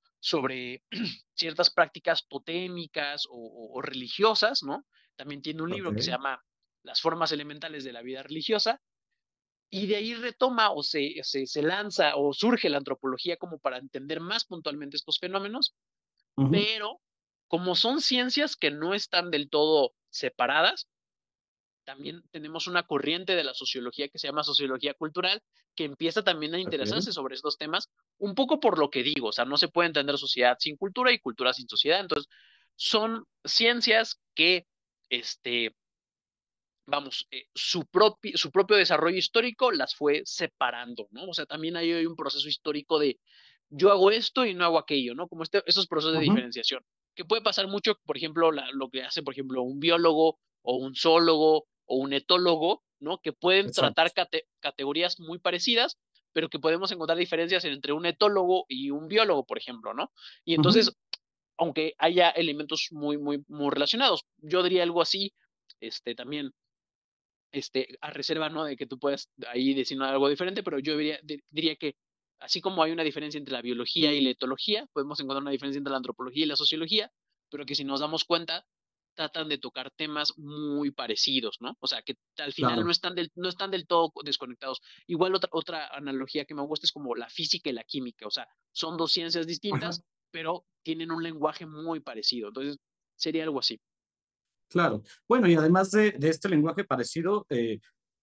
sobre ciertas prácticas totémicas o, o, o religiosas, ¿no? También tiene un Ok. libro que se llama Las formas elementales de la vida religiosa, y de ahí retoma o se, se, se lanza o surge la antropología como para entender más puntualmente estos fenómenos, Ujú. pero como son ciencias que no están del todo separadas, también tenemos una corriente de la sociología que se llama sociología cultural, que empieza también a Ok. interesarse sobre estos temas, un poco por lo que digo, o sea, no se puede entender sociedad sin cultura y cultura sin sociedad, entonces son ciencias que, este, vamos, eh, su, propio, su propio desarrollo histórico las fue separando, ¿no? O sea, también hay, hay un proceso histórico de yo hago esto y no hago aquello, ¿no? Como este, estos procesos de Ujú. diferenciación, que puede pasar mucho, por ejemplo, la, lo que hace, por ejemplo, un biólogo o un zoólogo o un etólogo, ¿no? Que pueden tratar Exacto. cate categorías muy parecidas, pero que podemos encontrar diferencias entre un etólogo y un biólogo, por ejemplo, ¿no? Y Ujú. entonces, aunque haya elementos muy, muy, muy relacionados, yo diría algo así, este, también este, a reserva, ¿no? De que tú puedas ahí decir algo diferente, pero yo diría, diría que así como hay una diferencia entre la biología y la etología, podemos encontrar una diferencia entre la antropología y la sociología, pero que si nos damos cuenta, tratan de tocar temas muy parecidos, ¿no? O sea, que al final no Claro. están del, no están del todo desconectados. Igual otra, otra analogía que me gusta es como la física y la química, o sea, son dos ciencias Ajá. distintas, pero tienen un lenguaje muy parecido. Entonces, sería algo así. Claro. Bueno, y además de, de este lenguaje parecido, eh,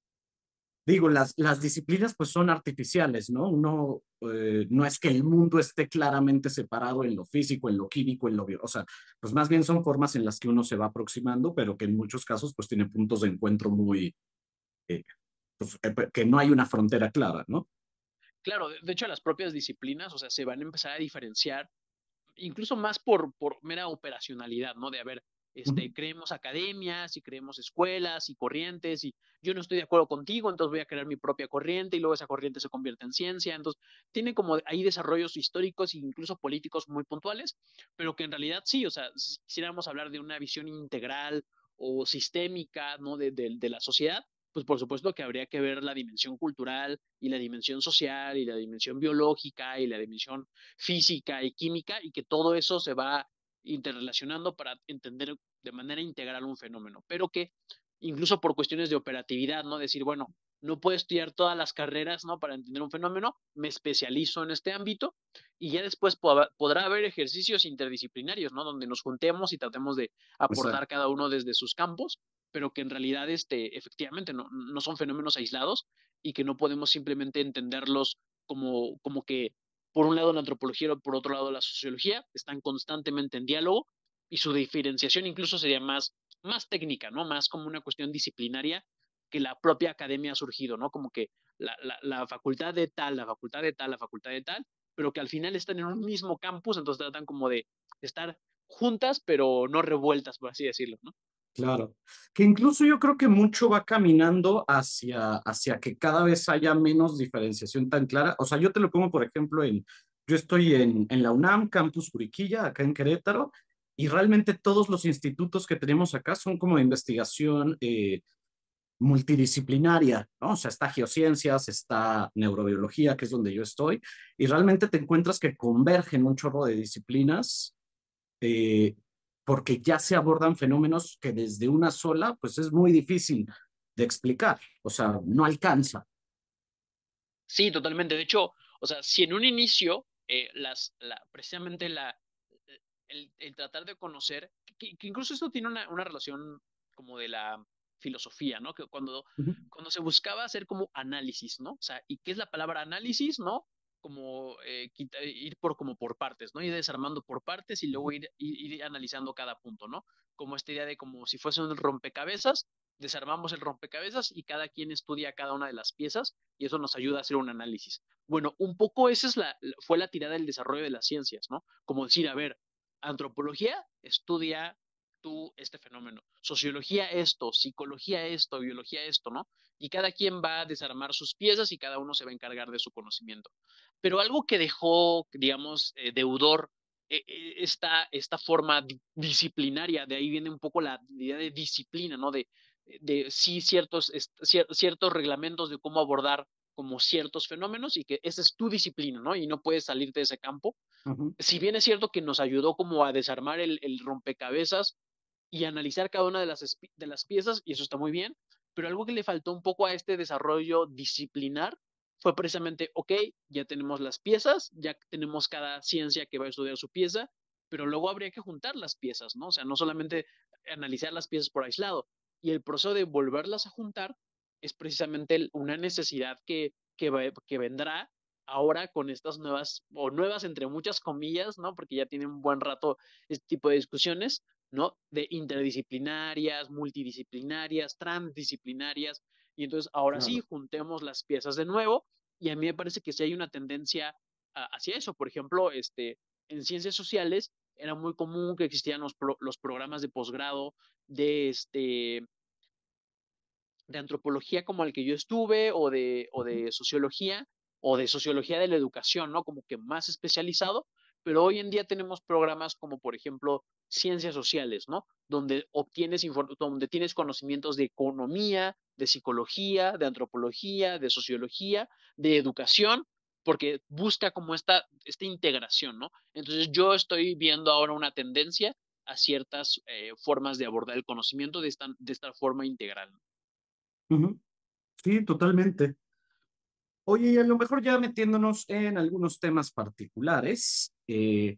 digo, las, las disciplinas pues son artificiales, ¿no? Uno, eh, no es que el mundo esté claramente separado en lo físico, en lo químico, en lo bio, o sea, pues más bien son formas en las que uno se va aproximando, pero que en muchos casos pues tiene puntos de encuentro muy, eh, pues, eh, que no hay una frontera clara, ¿no? Claro, de, de hecho las propias disciplinas, o sea, se van a empezar a diferenciar incluso más por, por mera operacionalidad, ¿no? De, a ver, Ujú. este, creemos academias y creemos escuelas y corrientes y yo no estoy de acuerdo contigo, entonces voy a crear mi propia corriente y luego esa corriente se convierte en ciencia. Entonces, tiene como ahí desarrollos históricos e incluso políticos muy puntuales, pero que en realidad sí, o sea, si quisiéramos hablar de una visión integral o sistémica, ¿no? De, de, de la sociedad, pues por supuesto que habría que ver la dimensión cultural y la dimensión social y la dimensión biológica y la dimensión física y química y que todo eso se va interrelacionando para entender de manera integral un fenómeno, pero que incluso por cuestiones de operatividad, ¿no? Decir, bueno, no puedo estudiar todas las carreras, ¿no? Para entender un fenómeno, me especializo en este ámbito y ya después pod podrá haber ejercicios interdisciplinarios, ¿no? Donde nos juntemos y tratemos de Exacto. aportar cada uno desde sus campos, pero que en realidad, este, efectivamente, no, no son fenómenos aislados y que no podemos simplemente entenderlos como, como que por un lado la antropología y por otro lado la sociología, están constantemente en diálogo y su diferenciación incluso sería más, más técnica, ¿no? Más como una cuestión disciplinaria que la propia academia ha surgido, ¿no? Como que la, la, la facultad de tal, la facultad de tal, la facultad de tal, pero que al final están en un mismo campus, entonces tratan como de estar juntas, pero no revueltas, por así decirlo, ¿no? Claro, que incluso yo creo que mucho va caminando hacia, hacia que cada vez haya menos diferenciación tan clara. O sea, yo te lo pongo, por ejemplo, en, yo estoy en, en la UNAM, Campus Juriquilla, acá en Querétaro, y realmente todos los institutos que tenemos acá son como de investigación eh, multidisciplinaria, ¿no? O sea, está geociencias, está neurobiología, que es donde yo estoy, y realmente te encuentras que convergen un chorro de disciplinas eh, porque ya se abordan fenómenos que desde una sola, pues es muy difícil de explicar, o sea, no alcanza. Sí, totalmente. De hecho, o sea, si en un inicio, eh, las, la, precisamente la, el, el tratar de conocer, que, que incluso esto tiene una, una relación como de la filosofía, ¿no? Que cuando, Uh -huh, cuando se buscaba hacer como análisis, ¿no? O sea, ¿y qué es la palabra análisis, ¿no? Como eh, quita, ir por como por partes, ¿no? Ir desarmando por partes y luego ir, ir, ir analizando cada punto, ¿no? Como esta idea de como si fuese un rompecabezas, desarmamos el rompecabezas y cada quien estudia cada una de las piezas y eso nos ayuda a hacer un análisis. Bueno, un poco esa es la, fue la tirada del desarrollo de las ciencias, ¿no? Como decir, a ver, antropología estudia tú este fenómeno, sociología esto, psicología esto, biología esto, ¿no? Y cada quien va a desarmar sus piezas y cada uno se va a encargar de su conocimiento. Pero algo que dejó, digamos, eh, deudor eh, eh, esta, esta forma disciplinaria, de ahí viene un poco la idea de disciplina, ¿no? De, de sí ciertos, ciertos reglamentos de cómo abordar como ciertos fenómenos y que esa es tu disciplina, ¿no? Y no puedes salirte de ese campo. uh -huh, Si bien es cierto que nos ayudó como a desarmar el, el rompecabezas y analizar cada una de las, de las piezas, y eso está muy bien, pero algo que le faltó un poco a este desarrollo disciplinar fue precisamente, ok, ya tenemos las piezas, ya tenemos cada ciencia que va a estudiar su pieza, pero luego habría que juntar las piezas, ¿no? O sea, no solamente analizar las piezas por aislado. Y el proceso de volverlas a juntar es precisamente una necesidad que, que, va, que vendrá ahora con estas nuevas, o nuevas entre muchas comillas, ¿no? Porque ya tienen un buen rato este tipo de discusiones, ¿no? De interdisciplinarias, multidisciplinarias, transdisciplinarias, y entonces ahora sí, claro. juntemos las piezas de nuevo, y a mí me parece que sí hay una tendencia a, hacia eso. Por ejemplo, este, en ciencias sociales era muy común que existieran los, pro, los programas de posgrado de este de antropología como el que yo estuve, o de, o Uh -huh, de sociología, o de sociología de la educación, ¿no? Como que más especializado, pero hoy en día tenemos programas como, por ejemplo, ciencias sociales, ¿no? Donde obtienes, donde tienes conocimientos de economía, de psicología, de antropología, de sociología, de educación, porque busca como esta, esta integración, ¿no? Entonces yo estoy viendo ahora una tendencia a ciertas eh, formas de abordar el conocimiento de esta, de esta forma integral. uh -huh. Sí, totalmente. Oye, y a lo mejor ya metiéndonos en algunos temas particulares, eh,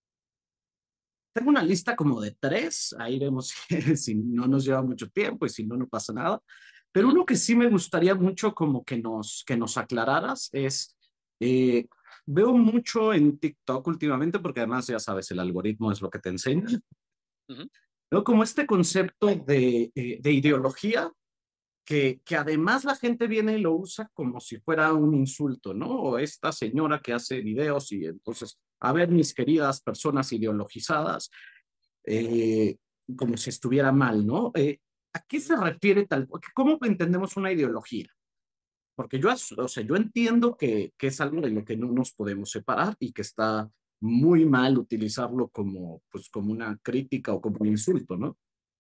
tengo una lista como de tres, ahí vemos si no nos lleva mucho tiempo y si no, no pasa nada. Pero Uh -huh. uno que sí me gustaría mucho como que nos, que nos aclararas es, eh, veo mucho en TikTok últimamente, porque además ya sabes, el algoritmo es lo que te enseña, Uh -huh. ¿no? Como este concepto de, eh, de ideología que, que además la gente viene y lo usa como si fuera un insulto, ¿no? O esta señora que hace videos y entonces, a ver, mis queridas personas ideologizadas, eh, como si estuviera mal, ¿no? Eh, ¿a qué se refiere tal? ¿Cómo entendemos una ideología? Porque yo, o sea, yo entiendo que, que es algo de lo que no nos podemos separar y que está muy mal utilizarlo como, pues, como una crítica o como un insulto, ¿no?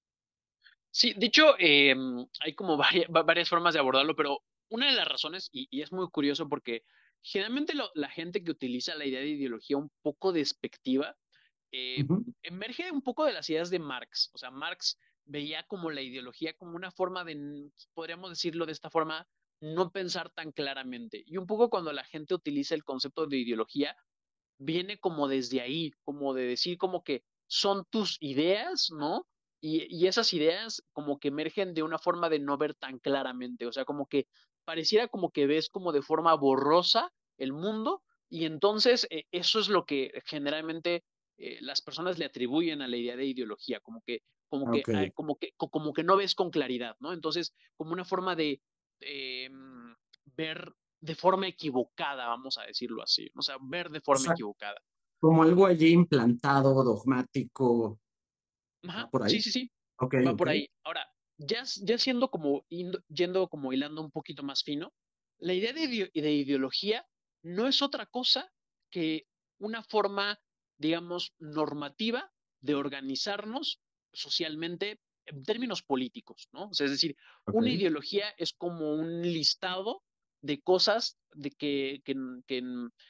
Sí, de hecho, eh, hay como varias, varias formas de abordarlo, pero una de las razones, y, y es muy curioso porque generalmente lo- la gente que utiliza la idea de ideología un poco despectiva, Uh eh, -huh. emerge un poco de las ideas de Marx. O sea, Marx veía como la ideología como una forma de, n- podríamos decirlo de esta forma, no pensar tan claramente. Y un poco cuando la gente utiliza el concepto de ideología, viene como desde ahí, como de decir como que son tus ideas, ¿no? Y, y esas ideas como que emergen de una forma de no ver tan claramente, o sea, como que pareciera como que ves como de forma borrosa el mundo y entonces eh, eso es lo que generalmente eh, las personas le atribuyen a la idea de ideología, como que como que Ok. ah, como que co- como que no ves con claridad, ¿no? Entonces, como una forma de eh, ver de forma equivocada, vamos a decirlo así, o sea, ver de O forma sea, equivocada. como algo allí implantado, dogmático, ¿va Ajá, por sí, ahí? sí, sí, Ok, va ok. por ahí. Ahora, ya, ya siendo como, indo- yendo como hilando un poquito más fino, la idea de, ide- de ideología no es otra cosa que una forma, digamos, normativa de organizarnos socialmente en términos políticos, ¿no? O sea, es decir, Ok, una ideología es como un listado de cosas de que, que, que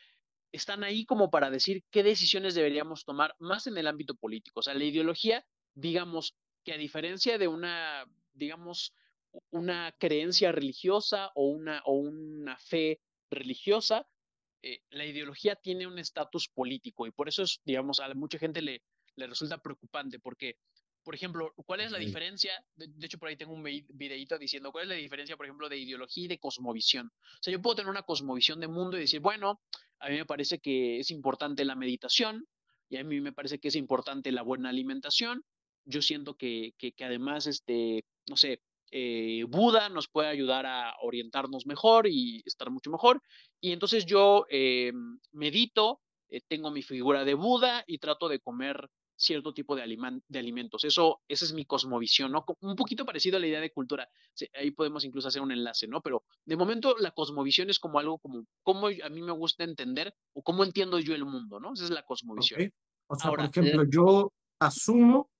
están ahí como para decir qué decisiones deberíamos tomar más en el ámbito político. O sea, la ideología, digamos, que a diferencia de una, digamos, una creencia religiosa o una, o una fe religiosa, eh, la ideología tiene un estatus político y por eso es, digamos, a mucha gente le, le resulta preocupante porque, por ejemplo, ¿cuál es la ok. diferencia? De, de hecho, por ahí tengo un videito diciendo cuál es la diferencia, por ejemplo, de ideología y de cosmovisión. O sea, yo puedo tener una cosmovisión de mundo y decir, bueno, a mí me parece que es importante la meditación y a mí me parece que es importante la buena alimentación. Yo siento que, que, que además, este, no sé, eh, Buda nos puede ayudar a orientarnos mejor y estar mucho mejor. Y entonces yo eh, medito, eh, tengo mi figura de Buda y trato de comer cierto tipo de, aliman- de alimentos. Eso, esa es mi cosmovisión, ¿no? Un poquito parecido a la idea de cultura. Sí, ahí podemos incluso hacer un enlace, ¿no? Pero de momento la cosmovisión es como algo como, cómo a mí me gusta entender o cómo entiendo yo el mundo, ¿no? Esa es la Ok. cosmovisión. O sea, por Ahora, ejemplo, yo asumo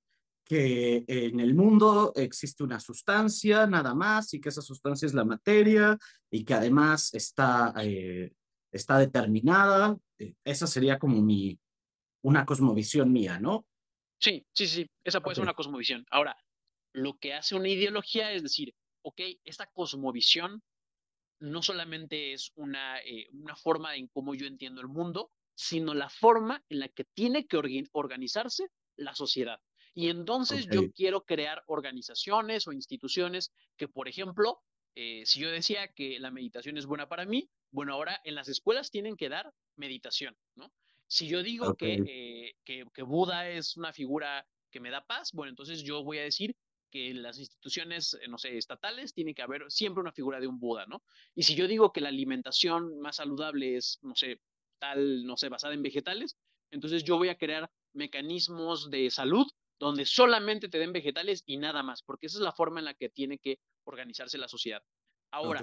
que en el mundo existe una sustancia nada más y que esa sustancia es la materia y que además está, eh, está determinada. Eh, esa sería como mi, una cosmovisión mía, ¿no? sí, sí, sí, esa puede Ok, ser una cosmovisión. Ahora, lo que hace una ideología es decir, ok, esta cosmovisión no solamente es una, eh, una forma en cómo yo entiendo el mundo, sino la forma en la que tiene que orga- organizarse la sociedad. Y entonces ok, yo quiero crear organizaciones o instituciones que, por ejemplo, eh, si yo decía que la meditación es buena para mí, bueno, ahora en las escuelas tienen que dar meditación, ¿no? Si yo digo ok, que, eh, que, que Buda es una figura que me da paz, bueno, entonces yo voy a decir que en las instituciones, eh, no sé, estatales, tiene que haber siempre una figura de un Buda, ¿no? Y si yo digo que la alimentación más saludable es, no sé, tal, no sé, basada en vegetales, entonces yo voy a crear mecanismos de salud donde solamente te den vegetales y nada más, porque esa es la forma en la que tiene que organizarse la sociedad. ok, Ahora,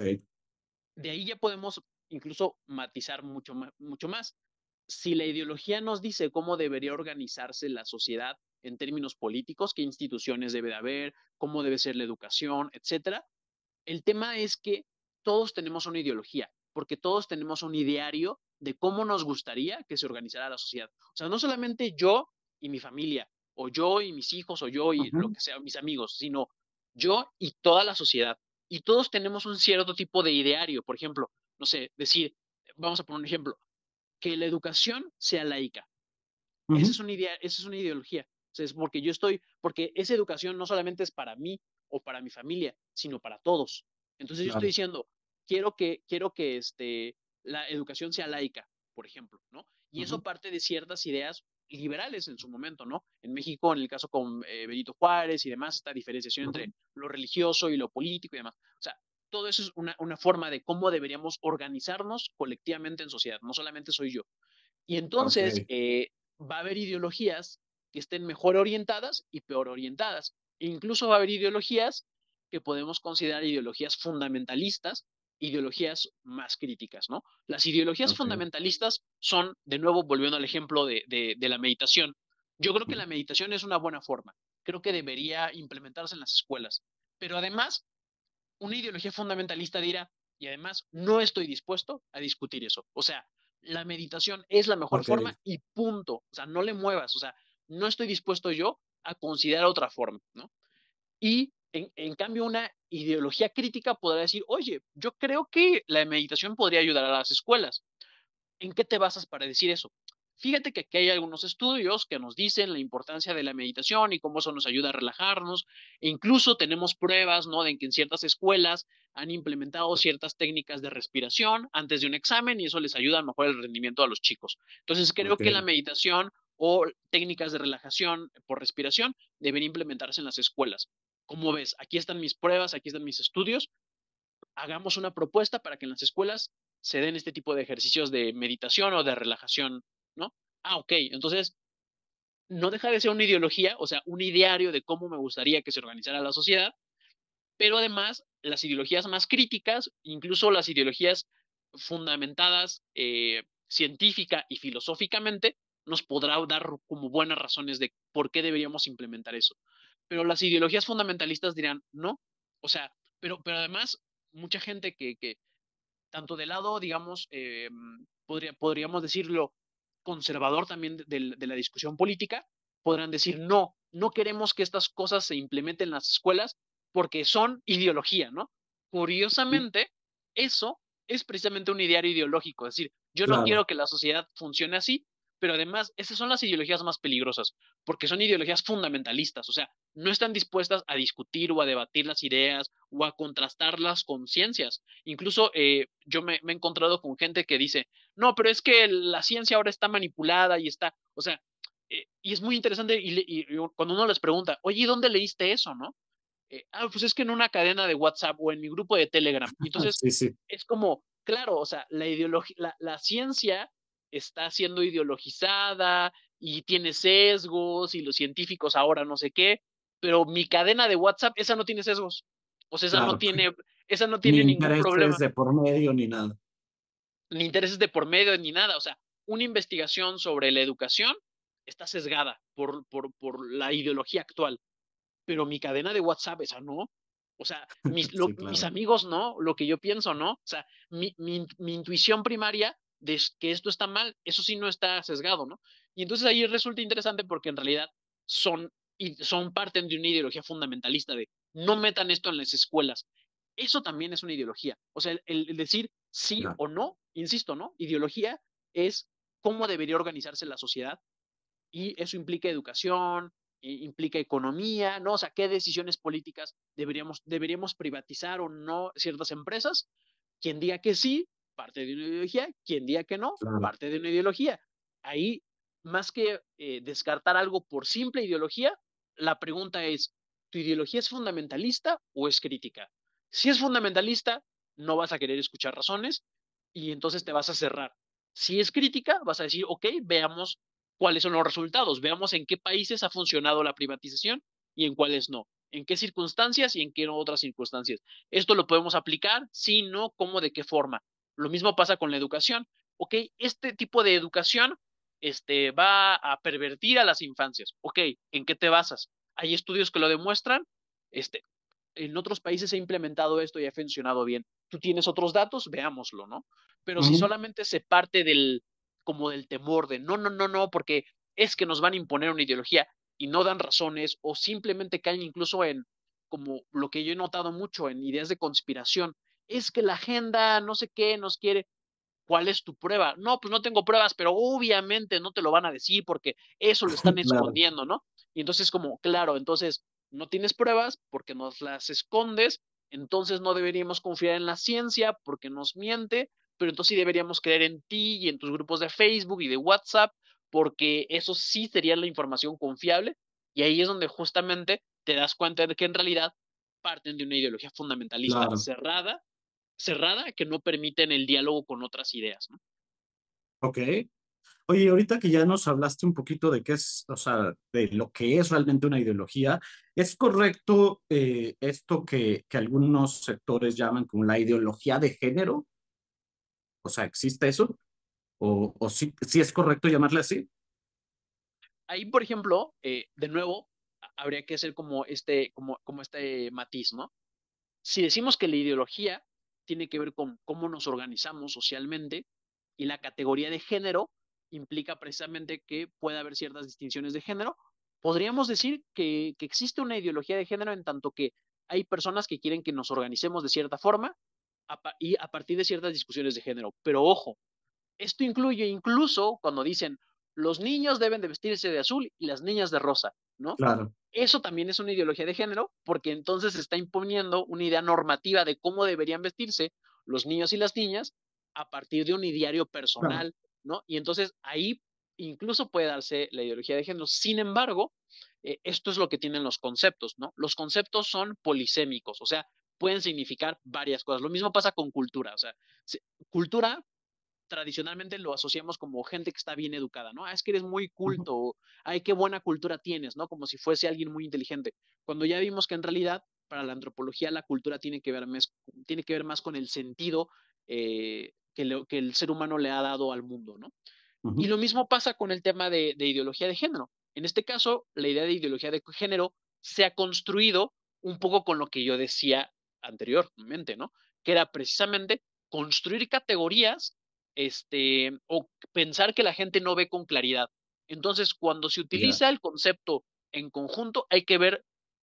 de ahí ya podemos incluso matizar mucho más, mucho más. Si la ideología nos dice cómo debería organizarse la sociedad en términos políticos, qué instituciones debe de haber, cómo debe ser la educación, etcétera, el tema es que todos tenemos una ideología, porque todos tenemos un ideario de cómo nos gustaría que se organizara la sociedad. O sea, no solamente yo y mi familia, o yo y mis hijos, o yo y lo ujú, que sea, mis amigos, sino yo y toda la sociedad. Y todos tenemos un cierto tipo de ideario. Por ejemplo, no sé, decir, vamos a poner un ejemplo, que la educación sea laica. Esa ujú, es una idea, esa es una ideología. O sea, es porque yo estoy, porque esa educación no solamente es para mí o para mi familia, sino para todos. Entonces yo estoy claro, diciendo, quiero que, quiero que este, la educación sea laica, por ejemplo, ¿no? Y eso ujú, parte de ciertas ideas, liberales en su momento, ¿no? En México, en el caso con eh, Benito Juárez y demás, esta diferenciación entre lo religioso y lo político y demás. O sea, todo eso es una, una forma de cómo deberíamos organizarnos colectivamente en sociedad, no solamente soy yo. Y Ok, entonces eh, va a haber ideologías que estén mejor orientadas y peor orientadas. E incluso va a haber ideologías que podemos considerar ideologías fundamentalistas, ideologías más críticas, ¿no? Las ideologías ok. fundamentalistas son, de nuevo, volviendo al ejemplo de, de, de la meditación. Yo creo que la meditación es una buena forma. Creo que debería implementarse en las escuelas. Pero además, una ideología fundamentalista dirá, y además no estoy dispuesto a discutir eso. O sea, la meditación es la mejor Ok, forma y punto. O sea, no le muevas. O sea, no estoy dispuesto yo a considerar otra forma, ¿no? Y en, en cambio, una ideología crítica podrá decir, oye, yo creo que la meditación podría ayudar a las escuelas. ¿En qué te basas para decir eso? Fíjate que aquí hay algunos estudios que nos dicen la importancia de la meditación y cómo eso nos ayuda a relajarnos. E incluso tenemos pruebas, ¿no?, de que en ciertas escuelas han implementado ciertas técnicas de respiración antes de un examen y eso les ayuda a mejorar el rendimiento a los chicos. Entonces creo ok. que la meditación o técnicas de relajación por respiración deben implementarse en las escuelas. ¿Cómo ves? Aquí están mis pruebas, aquí están mis estudios, hagamos una propuesta para que en las escuelas se den este tipo de ejercicios de meditación o de relajación, ¿no? Ah, ok, entonces no deja de ser una ideología, o sea, un ideario de cómo me gustaría que se organizara la sociedad, pero además las ideologías más críticas, incluso las ideologías fundamentadas eh, científica y filosóficamente, nos podrá dar como buenas razones de por qué deberíamos implementar eso. Pero las ideologías fundamentalistas dirán, no, o sea, pero, pero además mucha gente que, que, tanto del lado, digamos, eh, podría, podríamos decirlo, conservador también de, de, la discusión política, podrán decir, no, no queremos que estas cosas se implementen en las escuelas porque son ideología, ¿no? Curiosamente, eso es precisamente un ideario ideológico, es decir, yo no Claro, quiero que la sociedad funcione así, pero además, esas son las ideologías más peligrosas, porque son ideologías fundamentalistas, o sea, no están dispuestas a discutir o a debatir las ideas o a contrastar las conciencias. Incluso eh, yo me, me, he encontrado con gente que dice, no, pero es que la ciencia ahora está manipulada y está, o sea, eh, y es muy interesante y, y, y, cuando uno les pregunta, oye, ¿dónde leíste eso, no? Eh, ah, pues es que en una cadena de WhatsApp o en mi grupo de Telegram. Y entonces sí, sí, es como, claro, o sea, la, ideología, la, la ciencia está siendo ideologizada y tiene sesgos y los científicos ahora no sé qué, pero mi cadena de WhatsApp, esa no tiene sesgos. O sea, esa no claro. tiene, esa no Ni tiene ningún intereses problema, de por medio ni nada. ni intereses de por medio ni nada. O sea, una investigación sobre la educación está sesgada por, por, por la ideología actual, pero mi cadena de WhatsApp, esa no. O sea, mis, lo, Sí, mis claro. amigos no, lo que yo pienso no. O sea, mi, mi, mi intuición primaria de que esto está mal, eso sí no está sesgado, ¿no? Y entonces ahí resulta interesante porque en realidad son, son parte de una ideología fundamentalista de no metan esto en las escuelas. Eso también es una ideología. O sea, el, el decir sí Ya. o no, insisto, ¿no? Ideología es cómo debería organizarse la sociedad y eso implica educación, implica economía, ¿no? O sea, qué decisiones políticas deberíamos, deberíamos privatizar o no ciertas empresas. Quien diga que sí, parte de una ideología, quien diga que no, Claro. parte de una ideología. Ahí, más que eh, descartar algo por simple ideología, la pregunta es, ¿tu ideología es fundamentalista o es crítica? Si es fundamentalista, no vas a querer escuchar razones y entonces te vas a cerrar. Si es crítica, vas a decir, ok, veamos cuáles son los resultados, veamos en qué países ha funcionado la privatización y en cuáles no, en qué circunstancias y en qué otras circunstancias. Esto lo podemos aplicar, si no, cómo, de qué forma. Lo mismo pasa con la educación. Ok, este tipo de educación este, va a pervertir a las infancias. Ok, ¿en qué te basas? Hay estudios que lo demuestran. Este, en otros países se ha implementado esto y ha funcionado bien. Tú tienes otros datos, veámoslo, ¿no? Pero si Ujú. solamente se parte del, como del temor de no, no, no, no, porque es que nos van a imponer una ideología y no dan razones o simplemente caen incluso en, como lo que yo he notado mucho, en ideas de conspiración, es que la agenda no sé qué nos quiere. ¿Cuál es tu prueba? No, pues no tengo pruebas, pero obviamente no te lo van a decir porque eso lo están Claro. escondiendo, ¿no? Y entonces como, claro, entonces no tienes pruebas porque nos las escondes, entonces no deberíamos confiar en la ciencia porque nos miente, pero entonces sí deberíamos creer en ti y en tus grupos de Facebook y de WhatsApp porque eso sí sería la información confiable, y ahí es donde justamente te das cuenta de que en realidad parten de una ideología fundamentalista Claro, cerrada, cerrada que no permiten el diálogo con otras ideas, ¿no? ok. Oye, ahorita que ya nos hablaste un poquito de qué es, o sea, de lo que es realmente una ideología, ¿es correcto eh, esto que, que algunos sectores llaman como la ideología de género? O sea, ¿existe eso? ¿O, o sí, sí es correcto llamarle así? Ahí, por ejemplo, eh, de nuevo, habría que hacer como este, como, como este matiz, ¿no? Si decimos que la ideología tiene que ver con cómo nos organizamos socialmente y la categoría de género implica precisamente que puede haber ciertas distinciones de género, podríamos decir que, que existe una ideología de género en tanto que hay personas que quieren que nos organicemos de cierta forma a, y a partir de ciertas discusiones de género. Pero ojo, esto incluye incluso cuando dicen los niños deben de vestirse de azul y las niñas de rosa, ¿no? Claro, Eso también es una ideología de género porque entonces se está imponiendo una idea normativa de cómo deberían vestirse los niños y las niñas a partir de un ideario claro, personal, ¿no? Y entonces ahí incluso puede darse la ideología de género. Sin embargo, eh, esto es lo que tienen los conceptos, ¿no? Los conceptos son polisémicos, o sea, pueden significar varias cosas. Lo mismo pasa con cultura, o sea, se, cultura tradicionalmente lo asociamos como gente que está bien educada, ¿no? Ah, es que eres muy ujú, culto, ay, qué buena cultura tienes, ¿no? Como si fuese alguien muy inteligente. Cuando ya vimos que en realidad para la antropología la cultura tiene que ver más, tiene que ver más con el sentido eh, que, le, que, el ser humano le ha dado al mundo, ¿no? Y ujú, lo mismo pasa con el tema de, de ideología de género. En este caso, la idea de ideología de género se ha construido un poco con lo que yo decía anteriormente, ¿no? Que era precisamente construir categorías este, o pensar que la gente no ve con claridad. Entonces, cuando se ya, utiliza el concepto en conjunto, hay que ver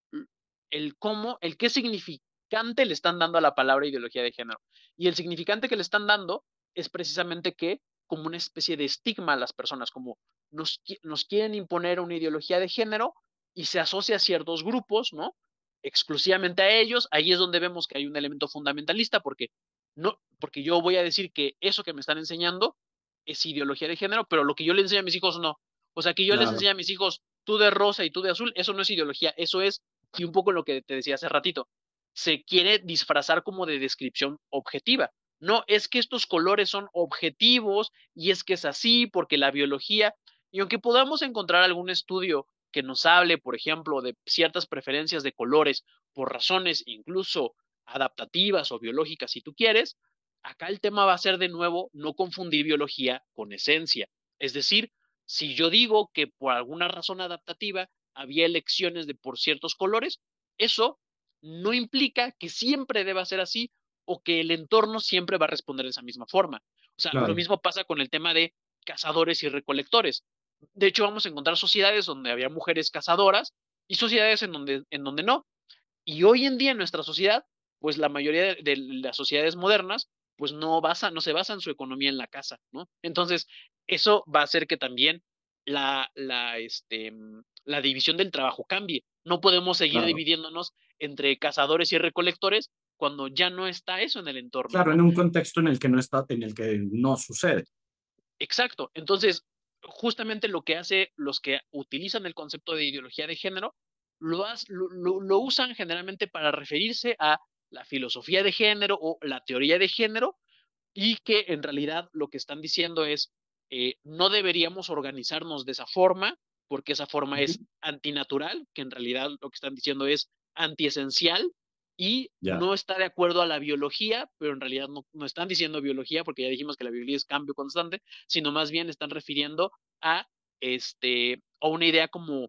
el cómo, el qué significante le están dando a la palabra ideología de género. Y el significante que le están dando es precisamente que como una especie de estigma a las personas, como nos, nos quieren imponer una ideología de género y se asocia a ciertos grupos, ¿no? Exclusivamente a ellos, ahí es donde vemos que hay un elemento fundamentalista, porque no, porque yo voy a decir que eso que me están enseñando es ideología de género, pero lo que yo le enseño a mis hijos no. O sea, que yo les claro, enseño a mis hijos tú de rosa y tú de azul, eso no es ideología, eso es, y un poco lo que te decía hace ratito, se quiere disfrazar como de descripción objetiva. No, es que estos colores son objetivos y es que es así porque la biología, y aunque podamos encontrar algún estudio que nos hable, por ejemplo, de ciertas preferencias de colores por razones incluso adaptativas o biológicas, si tú quieres, acá el tema va a ser de nuevo no confundir biología con esencia. Es decir, si yo digo que por alguna razón adaptativa había elecciones de por ciertos colores, eso no implica que siempre deba ser así o que el entorno siempre va a responder de esa misma forma. O sea, lo claro, mismo pasa con el tema de cazadores y recolectores. De hecho, vamos a encontrar sociedades donde había mujeres cazadoras y sociedades en donde, en donde no. Y hoy en día en nuestra sociedad, pues la mayoría de, de las sociedades modernas, pues no, basa, no se basan su economía en la caza, ¿no? Entonces, eso va a hacer que también la, la, este, la división del trabajo cambie. No podemos seguir claro. dividiéndonos entre cazadores y recolectores cuando ya no está eso en el entorno, Claro, en ¿no? un contexto en el que no está, en el que no sucede. Exacto. Entonces, justamente lo que hace los que utilizan el concepto de ideología de género, lo, has, lo, lo, lo usan generalmente para referirse a la filosofía de género o la teoría de género y que en realidad lo que están diciendo es eh, no deberíamos organizarnos de esa forma porque esa forma Ujú, es antinatural, que en realidad lo que están diciendo es antiesencial y ya, no está de acuerdo a la biología, pero en realidad no, no están diciendo biología porque ya dijimos que la biología es cambio constante, sino más bien están refiriendo a, este, a una idea como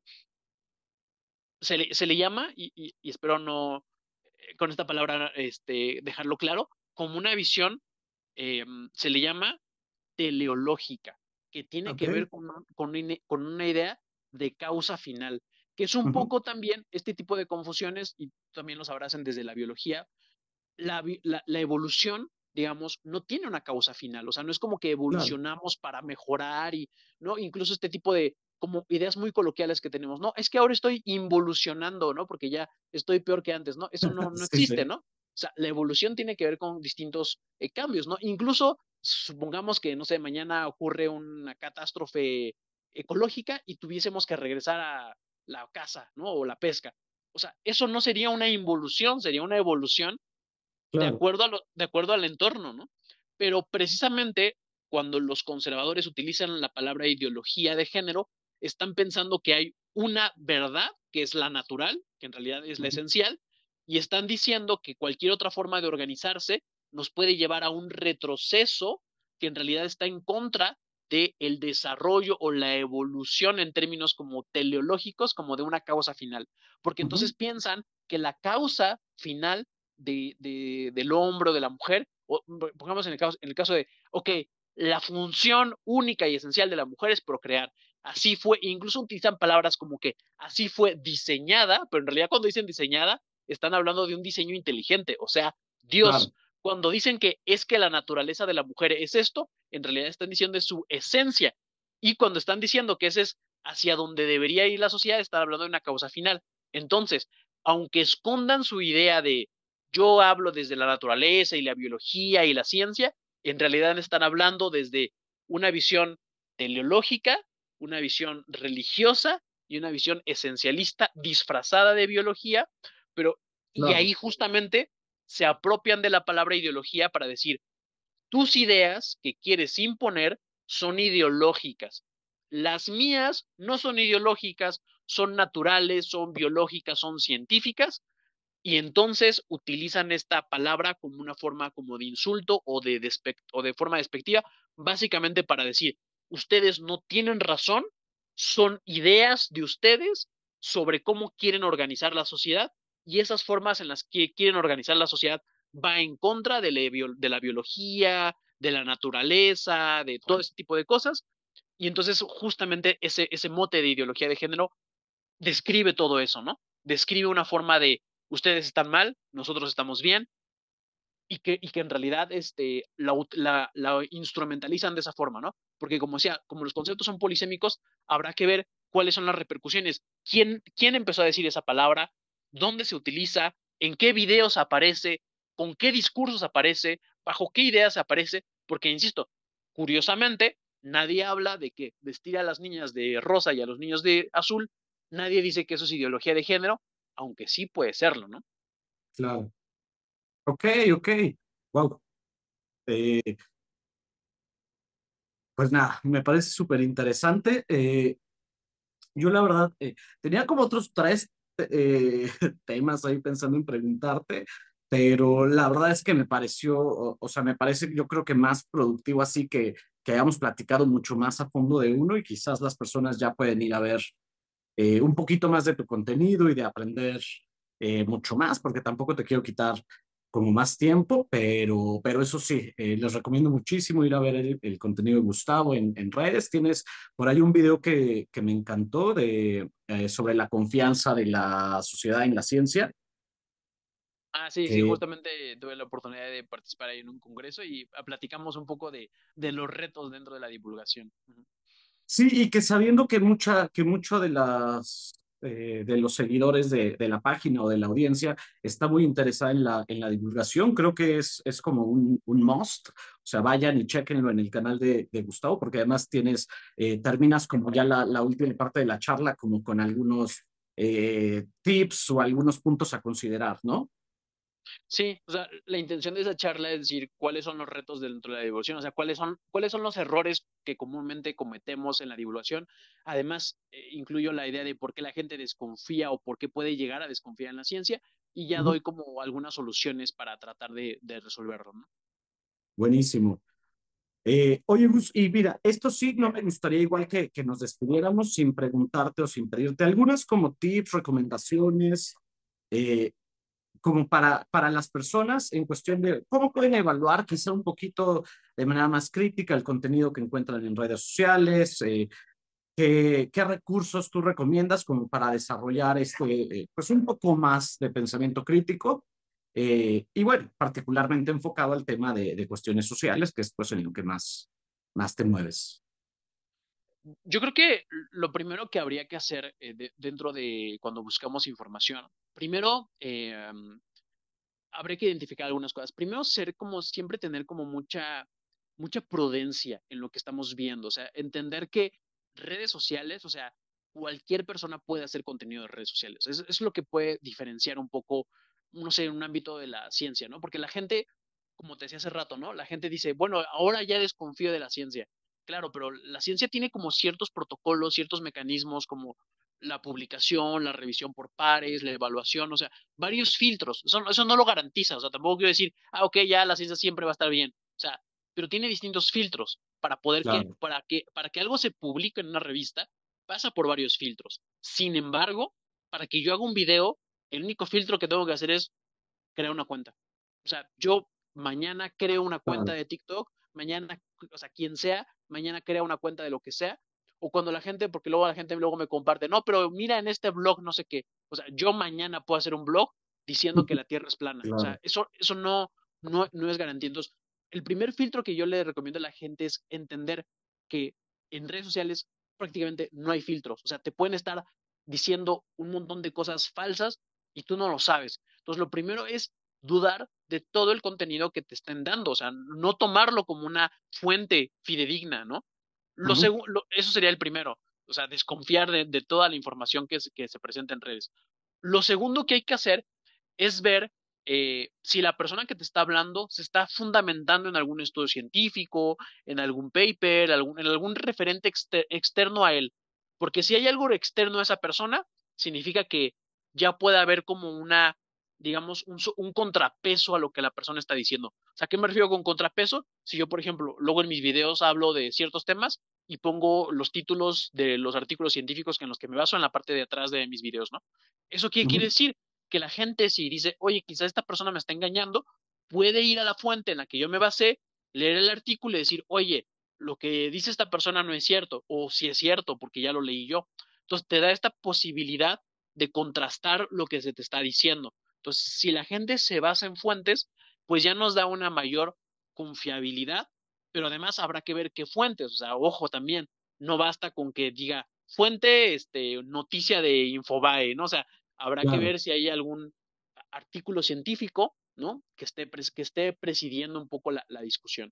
se le, se le llama, y, y, y espero no, eh, con esta palabra, este, dejarlo claro, como una visión, eh, se le llama teleológica, que tiene ok, que ver con, con, con una idea de causa final, que es un ujú, poco también este tipo de confusiones, y también lo sabrás desde la biología, la, la, la, evolución, digamos, no tiene una causa final, o sea, no es como que claro. evolucionamos para mejorar y, ¿no? Incluso este tipo de como ideas muy coloquiales que tenemos, no, es que ahora estoy involucionando, ¿no? Porque ya estoy peor que antes, ¿no? Eso no, no Sí, existe, sí, ¿no? O sea, la evolución tiene que ver con distintos eh, cambios, ¿no? Incluso supongamos que, no sé, mañana ocurre una catástrofe ecológica y tuviésemos que regresar a la caza, ¿no? O la pesca. O sea, eso no sería una involución, sería una evolución de Claro. acuerdo a lo, de acuerdo al entorno, ¿no? Pero precisamente cuando los conservadores utilizan la palabra ideología de género, están pensando que hay una verdad, que es la natural, que en realidad es la Ujú. esencial, y están diciendo que cualquier otra forma de organizarse nos puede llevar a un retroceso que en realidad está en contra del de desarrollo o la evolución en términos como teleológicos, como de una causa final. Porque entonces Ujú. piensan que la causa final de, de, del hombre o de la mujer, o, pongamos en el, caso, en el caso de, ok, la función única y esencial de la mujer es procrear. Así fue, incluso utilizan palabras como que así fue diseñada, pero en realidad cuando dicen diseñada, están hablando de un diseño inteligente, o sea, Claro. Dios. Cuando dicen que es que la naturaleza de la mujer es esto, en realidad están diciendo de su esencia. Y cuando están diciendo que ese es hacia donde debería ir la sociedad, están hablando de una causa final. Entonces, aunque escondan su idea de yo hablo desde la naturaleza y la biología y la ciencia, en realidad están hablando desde una visión teleológica, una visión religiosa y una visión esencialista disfrazada de biología, pero y Claro. ahí justamente se apropian de la palabra ideología para decir, tus ideas que quieres imponer son ideológicas. Las mías no son ideológicas, son naturales, son biológicas, son científicas, y entonces utilizan esta palabra como una forma como de insulto o de, despect o de forma despectiva, básicamente para decir, ustedes no tienen razón, son ideas de ustedes sobre cómo quieren organizar la sociedad y esas formas en las que quieren organizar la sociedad va en contra de la, de la biología, de la naturaleza, de todo ese tipo de cosas. Y entonces justamente ese, ese mote de ideología de género describe todo eso, ¿no? Describe una forma de ustedes están mal, nosotros estamos bien, y que, y que en realidad este, la, la, la instrumentalizan de esa forma, ¿no? Porque como decía, como los conceptos son polisémicos, habrá que ver cuáles son las repercusiones. ¿Quién, quién empezó a decir esa palabra? ¿Dónde se utiliza? ¿En qué videos aparece? ¿Con qué discursos aparece? ¿Bajo qué ideas aparece? Porque, insisto, curiosamente, nadie habla de que vestir a las niñas de rosa y a los niños de azul, nadie dice que eso es ideología de género, aunque sí puede serlo, ¿no? Claro. Ok, ok. Wow. Eh, pues nada, me parece súper interesante. Eh, yo la verdad eh, tenía como otros tres eh, temas ahí pensando en preguntarte, pero la verdad es que me pareció, o, o sea, me parece yo creo que más productivo así que, que hayamos platicado mucho más a fondo de uno y quizás las personas ya pueden ir a ver eh, un poquito más de tu contenido y de aprender eh, mucho más, porque tampoco te quiero quitar como más tiempo, pero, pero eso sí, eh, les recomiendo muchísimo ir a ver el, el contenido de Gustavo en, en redes. Tienes por ahí un video que, que me encantó de, eh, sobre la confianza de la sociedad en la ciencia, Ah, sí, sí, que justamente tuve la oportunidad de participar ahí en un congreso y ah, platicamos un poco de, de los retos dentro de la divulgación. Ujú. sí, y que sabiendo que mucha, que mucho de las eh, de los seguidores de, de la página o de la audiencia está muy interesada en la, en la divulgación, creo que es, es como un, un must. O sea, vayan y chequenlo en el canal de, de Gustavo, porque además tienes, eh, terminas como ya la, la última parte de la charla, como con algunos eh, tips o algunos puntos a considerar, ¿no? Sí, o sea, la intención de esa charla es decir cuáles son los retos dentro de la divulgación, o sea, cuáles son, cuáles son los errores que comúnmente cometemos en la divulgación. Además, eh, incluyo la idea de por qué la gente desconfía o por qué puede llegar a desconfiar en la ciencia y ya Ujú. doy como algunas soluciones para tratar de, de resolverlo, ¿no? Buenísimo. Eh, oye, Gus, y mira, esto sí no me gustaría igual que, que nos despidiéramos sin preguntarte o sin pedirte algunas como tips, recomendaciones, eh, como para, para las personas en cuestión de cómo pueden evaluar quizá un poquito de manera más crítica el contenido que encuentran en redes sociales, eh, qué, qué recursos tú recomiendas como para desarrollar este, eh, pues un poco más de pensamiento crítico. Eh, y bueno, particularmente enfocado al tema de, de cuestiones sociales, que es pues en lo que más, más te mueves. Yo creo que lo primero que habría que hacer eh, de- dentro de cuando buscamos información, primero eh, habría que identificar algunas cosas. Primero, ser como siempre tener como mucha, mucha prudencia en lo que estamos viendo, o sea, entender que redes sociales, o sea, cualquier persona puede hacer contenido de redes sociales. Es, es lo que puede diferenciar un poco, no sé, en un ámbito de la ciencia, ¿no? Porque la gente, como te decía hace rato, ¿no? La gente dice, bueno, ahora ya desconfío de la ciencia. Claro, pero la ciencia tiene como ciertos protocolos, ciertos mecanismos como la publicación, la revisión por pares, la evaluación, o sea, varios filtros. Eso, eso no lo garantiza, o sea, tampoco quiero decir, ah, ok, ya la ciencia siempre va a estar bien. O sea, pero tiene distintos filtros para poder que, Claro, para que, para que algo se publique en una revista, pasa por varios filtros. Sin embargo, para que yo haga un video, el único filtro que tengo que hacer es crear una cuenta. O sea, yo mañana creo una cuenta claro, de TikTok, mañana, o sea, quien sea, mañana crea una cuenta de lo que sea, o cuando la gente, porque luego la gente luego me comparte, no, pero mira en este blog, no sé qué. O sea, yo mañana puedo hacer un blog diciendo que la Tierra es plana. O claro, sea, eso, eso no, no, no es garantía. Entonces, el primer filtro que yo le recomiendo a la gente es entender que en redes sociales prácticamente no hay filtros. O sea, te pueden estar diciendo un montón de cosas falsas y tú no lo sabes. Entonces, lo primero es dudar de todo el contenido que te estén dando, o sea, no tomarlo como una fuente fidedigna, ¿no? Lo ujú, segundo, eso sería el primero, o sea, desconfiar de, de toda la información que, que se presenta en redes. Lo segundo que hay que hacer es ver eh, si la persona que te está hablando se está fundamentando en algún estudio científico, en algún paper, algún, en algún referente exter externo a él. Porque si hay algo externo a esa persona, significa que ya puede haber como una, digamos, un, un contrapeso a lo que la persona está diciendo. O sea, ¿qué me refiero con contrapeso? Si yo, por ejemplo, luego en mis videos hablo de ciertos temas y pongo los títulos de los artículos científicos en los que me baso en la parte de atrás de mis videos, ¿no? ¿Eso qué quiere ujú, decir? Que la gente si dice, oye, quizá esta persona me está engañando, puede ir a la fuente en la que yo me basé, leer el artículo y decir, oye, lo que dice esta persona no es cierto, o si es cierto, porque ya lo leí yo. Entonces te da esta posibilidad de contrastar lo que se te está diciendo. Entonces, si la gente se basa en fuentes, pues ya nos da una mayor confiabilidad, pero además habrá que ver qué fuentes, o sea, ojo también, no basta con que diga fuente, este, noticia de Infobae, ¿no? O sea, habrá que claro, ver si hay algún artículo científico, ¿no? Que esté, que esté presidiendo un poco la, la discusión.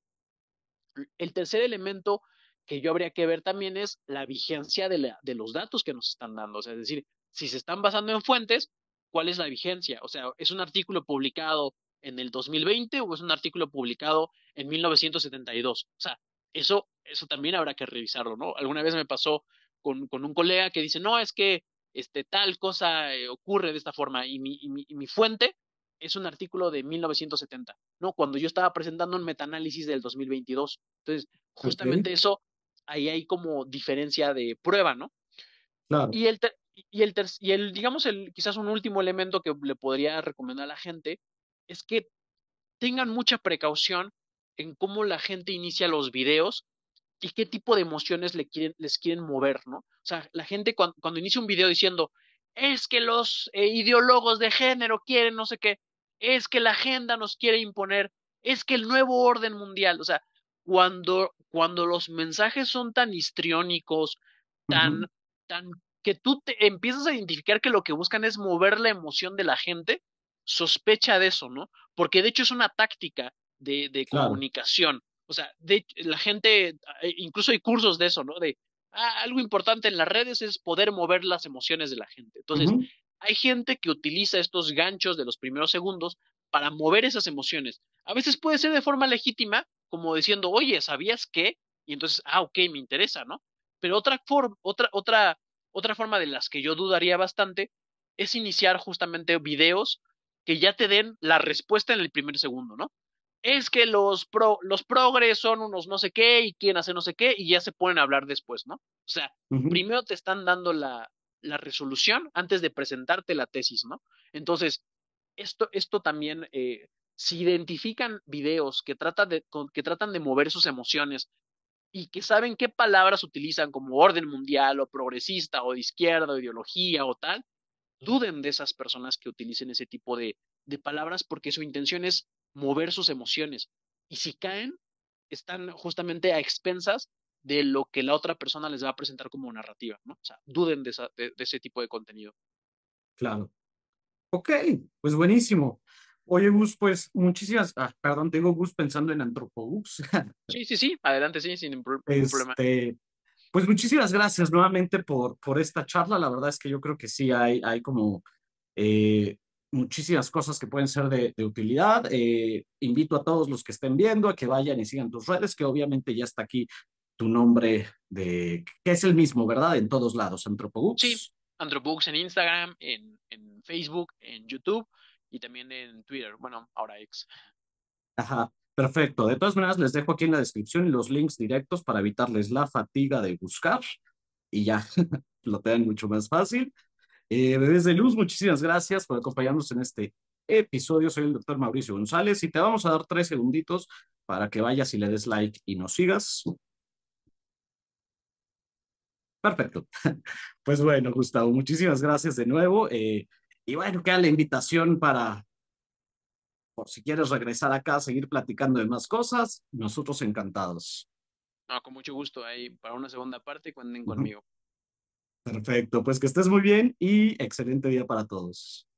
El tercer elemento que yo habría que ver también es la vigencia de, la, de los datos que nos están dando. O sea, es decir, si se están basando en fuentes, ¿cuál es la vigencia? O sea, ¿es un artículo publicado en el dos mil veinte o es un artículo publicado en mil novecientos setenta y dos? O sea, eso, eso también habrá que revisarlo, ¿no? Alguna vez me pasó con, con un colega que dice, no, es que este, tal cosa eh, ocurre de esta forma y mi, y mi, y mi fuente es un artículo de mil novecientos setenta, ¿no? Cuando yo estaba presentando un metaanálisis del dos mil veintidós. Entonces, ok, justamente eso, ahí hay como diferencia de prueba, ¿no? claro, Y el, ter y el, ter y el digamos, el, quizás un último elemento que le podría recomendar a la gente es que tengan mucha precaución en cómo la gente inicia los videos y qué tipo de emociones le quieren, les quieren mover, ¿no? O sea, la gente cuando, cuando inicia un video diciendo, es que los eh, ideólogos de género quieren no sé qué, es que la agenda nos quiere imponer, es que el nuevo orden mundial, o sea, cuando, cuando los mensajes son tan histriónicos, tan, ujú, tan, que tú te empiezas a identificar que lo que buscan es mover la emoción de la gente, sospecha de eso, ¿no? Porque de hecho es una táctica de, de claro, comunicación. O sea, de, la gente, eh, incluso hay cursos de eso, ¿no? De ah, algo importante en las redes es poder mover las emociones de la gente. Entonces, ujú, hay gente que utiliza estos ganchos de los primeros segundos para mover esas emociones. A veces puede ser de forma legítima, como diciendo, oye, ¿sabías qué? Y entonces, ah, ok, me interesa, ¿no? Pero otra, forma, otra, otra, otra forma de las que yo dudaría bastante es iniciar justamente videos que ya te den la respuesta en el primer segundo, ¿no? Es que los, pro, los progres son unos no sé qué y quieren hacer no sé qué y ya se ponen a hablar después, ¿no? O sea, ujú, primero te están dando la, la resolución antes de presentarte la tesis, ¿no? Entonces, esto, esto también, eh, si identifican videos que tratan, de, que tratan de mover sus emociones y que saben qué palabras utilizan como orden mundial o progresista o de izquierda o ideología o tal, duden de esas personas que utilicen ese tipo de, de palabras porque su intención es mover sus emociones. Y si caen, están justamente a expensas de lo que la otra persona les va a presentar como narrativa, ¿no? O sea, duden de, esa, de, de ese tipo de contenido. claro. Ok, pues buenísimo. Oye, Gus, pues muchísimas, ah, perdón, tengo Gus pensando en Antropobús. Sí, sí, sí, adelante, sí, sin ningún problema. Este, Pues muchísimas gracias nuevamente por, por esta charla. La verdad es que yo creo que sí hay, hay como eh, muchísimas cosas que pueden ser de, de utilidad. Eh, invito a todos los que estén viendo a que vayan y sigan tus redes, que obviamente ya está aquí tu nombre de, que es el mismo, ¿verdad? En todos lados, Sí, Antropobooks. Andropux en Instagram, en, en Facebook, en YouTube y también en Twitter. Bueno, ahora X. Ajá, perfecto. De todas maneras, les dejo aquí en la descripción los links directos para evitarles la fatiga de buscar y ya lo tengan mucho más fácil. Eh, bebés de luz, muchísimas gracias por acompañarnos en este episodio. Soy el doctor Mauricio González y te vamos a dar tres segunditos para que vayas y le des like y nos sigas. Perfecto. Pues bueno, Gustavo, muchísimas gracias de nuevo. Eh, y bueno, queda la invitación para, por si quieres regresar acá a seguir platicando de más cosas, nosotros encantados. No, con mucho gusto. Ahí para una segunda parte, cuenten Ujú. conmigo. Perfecto, pues que estés muy bien y excelente día para todos.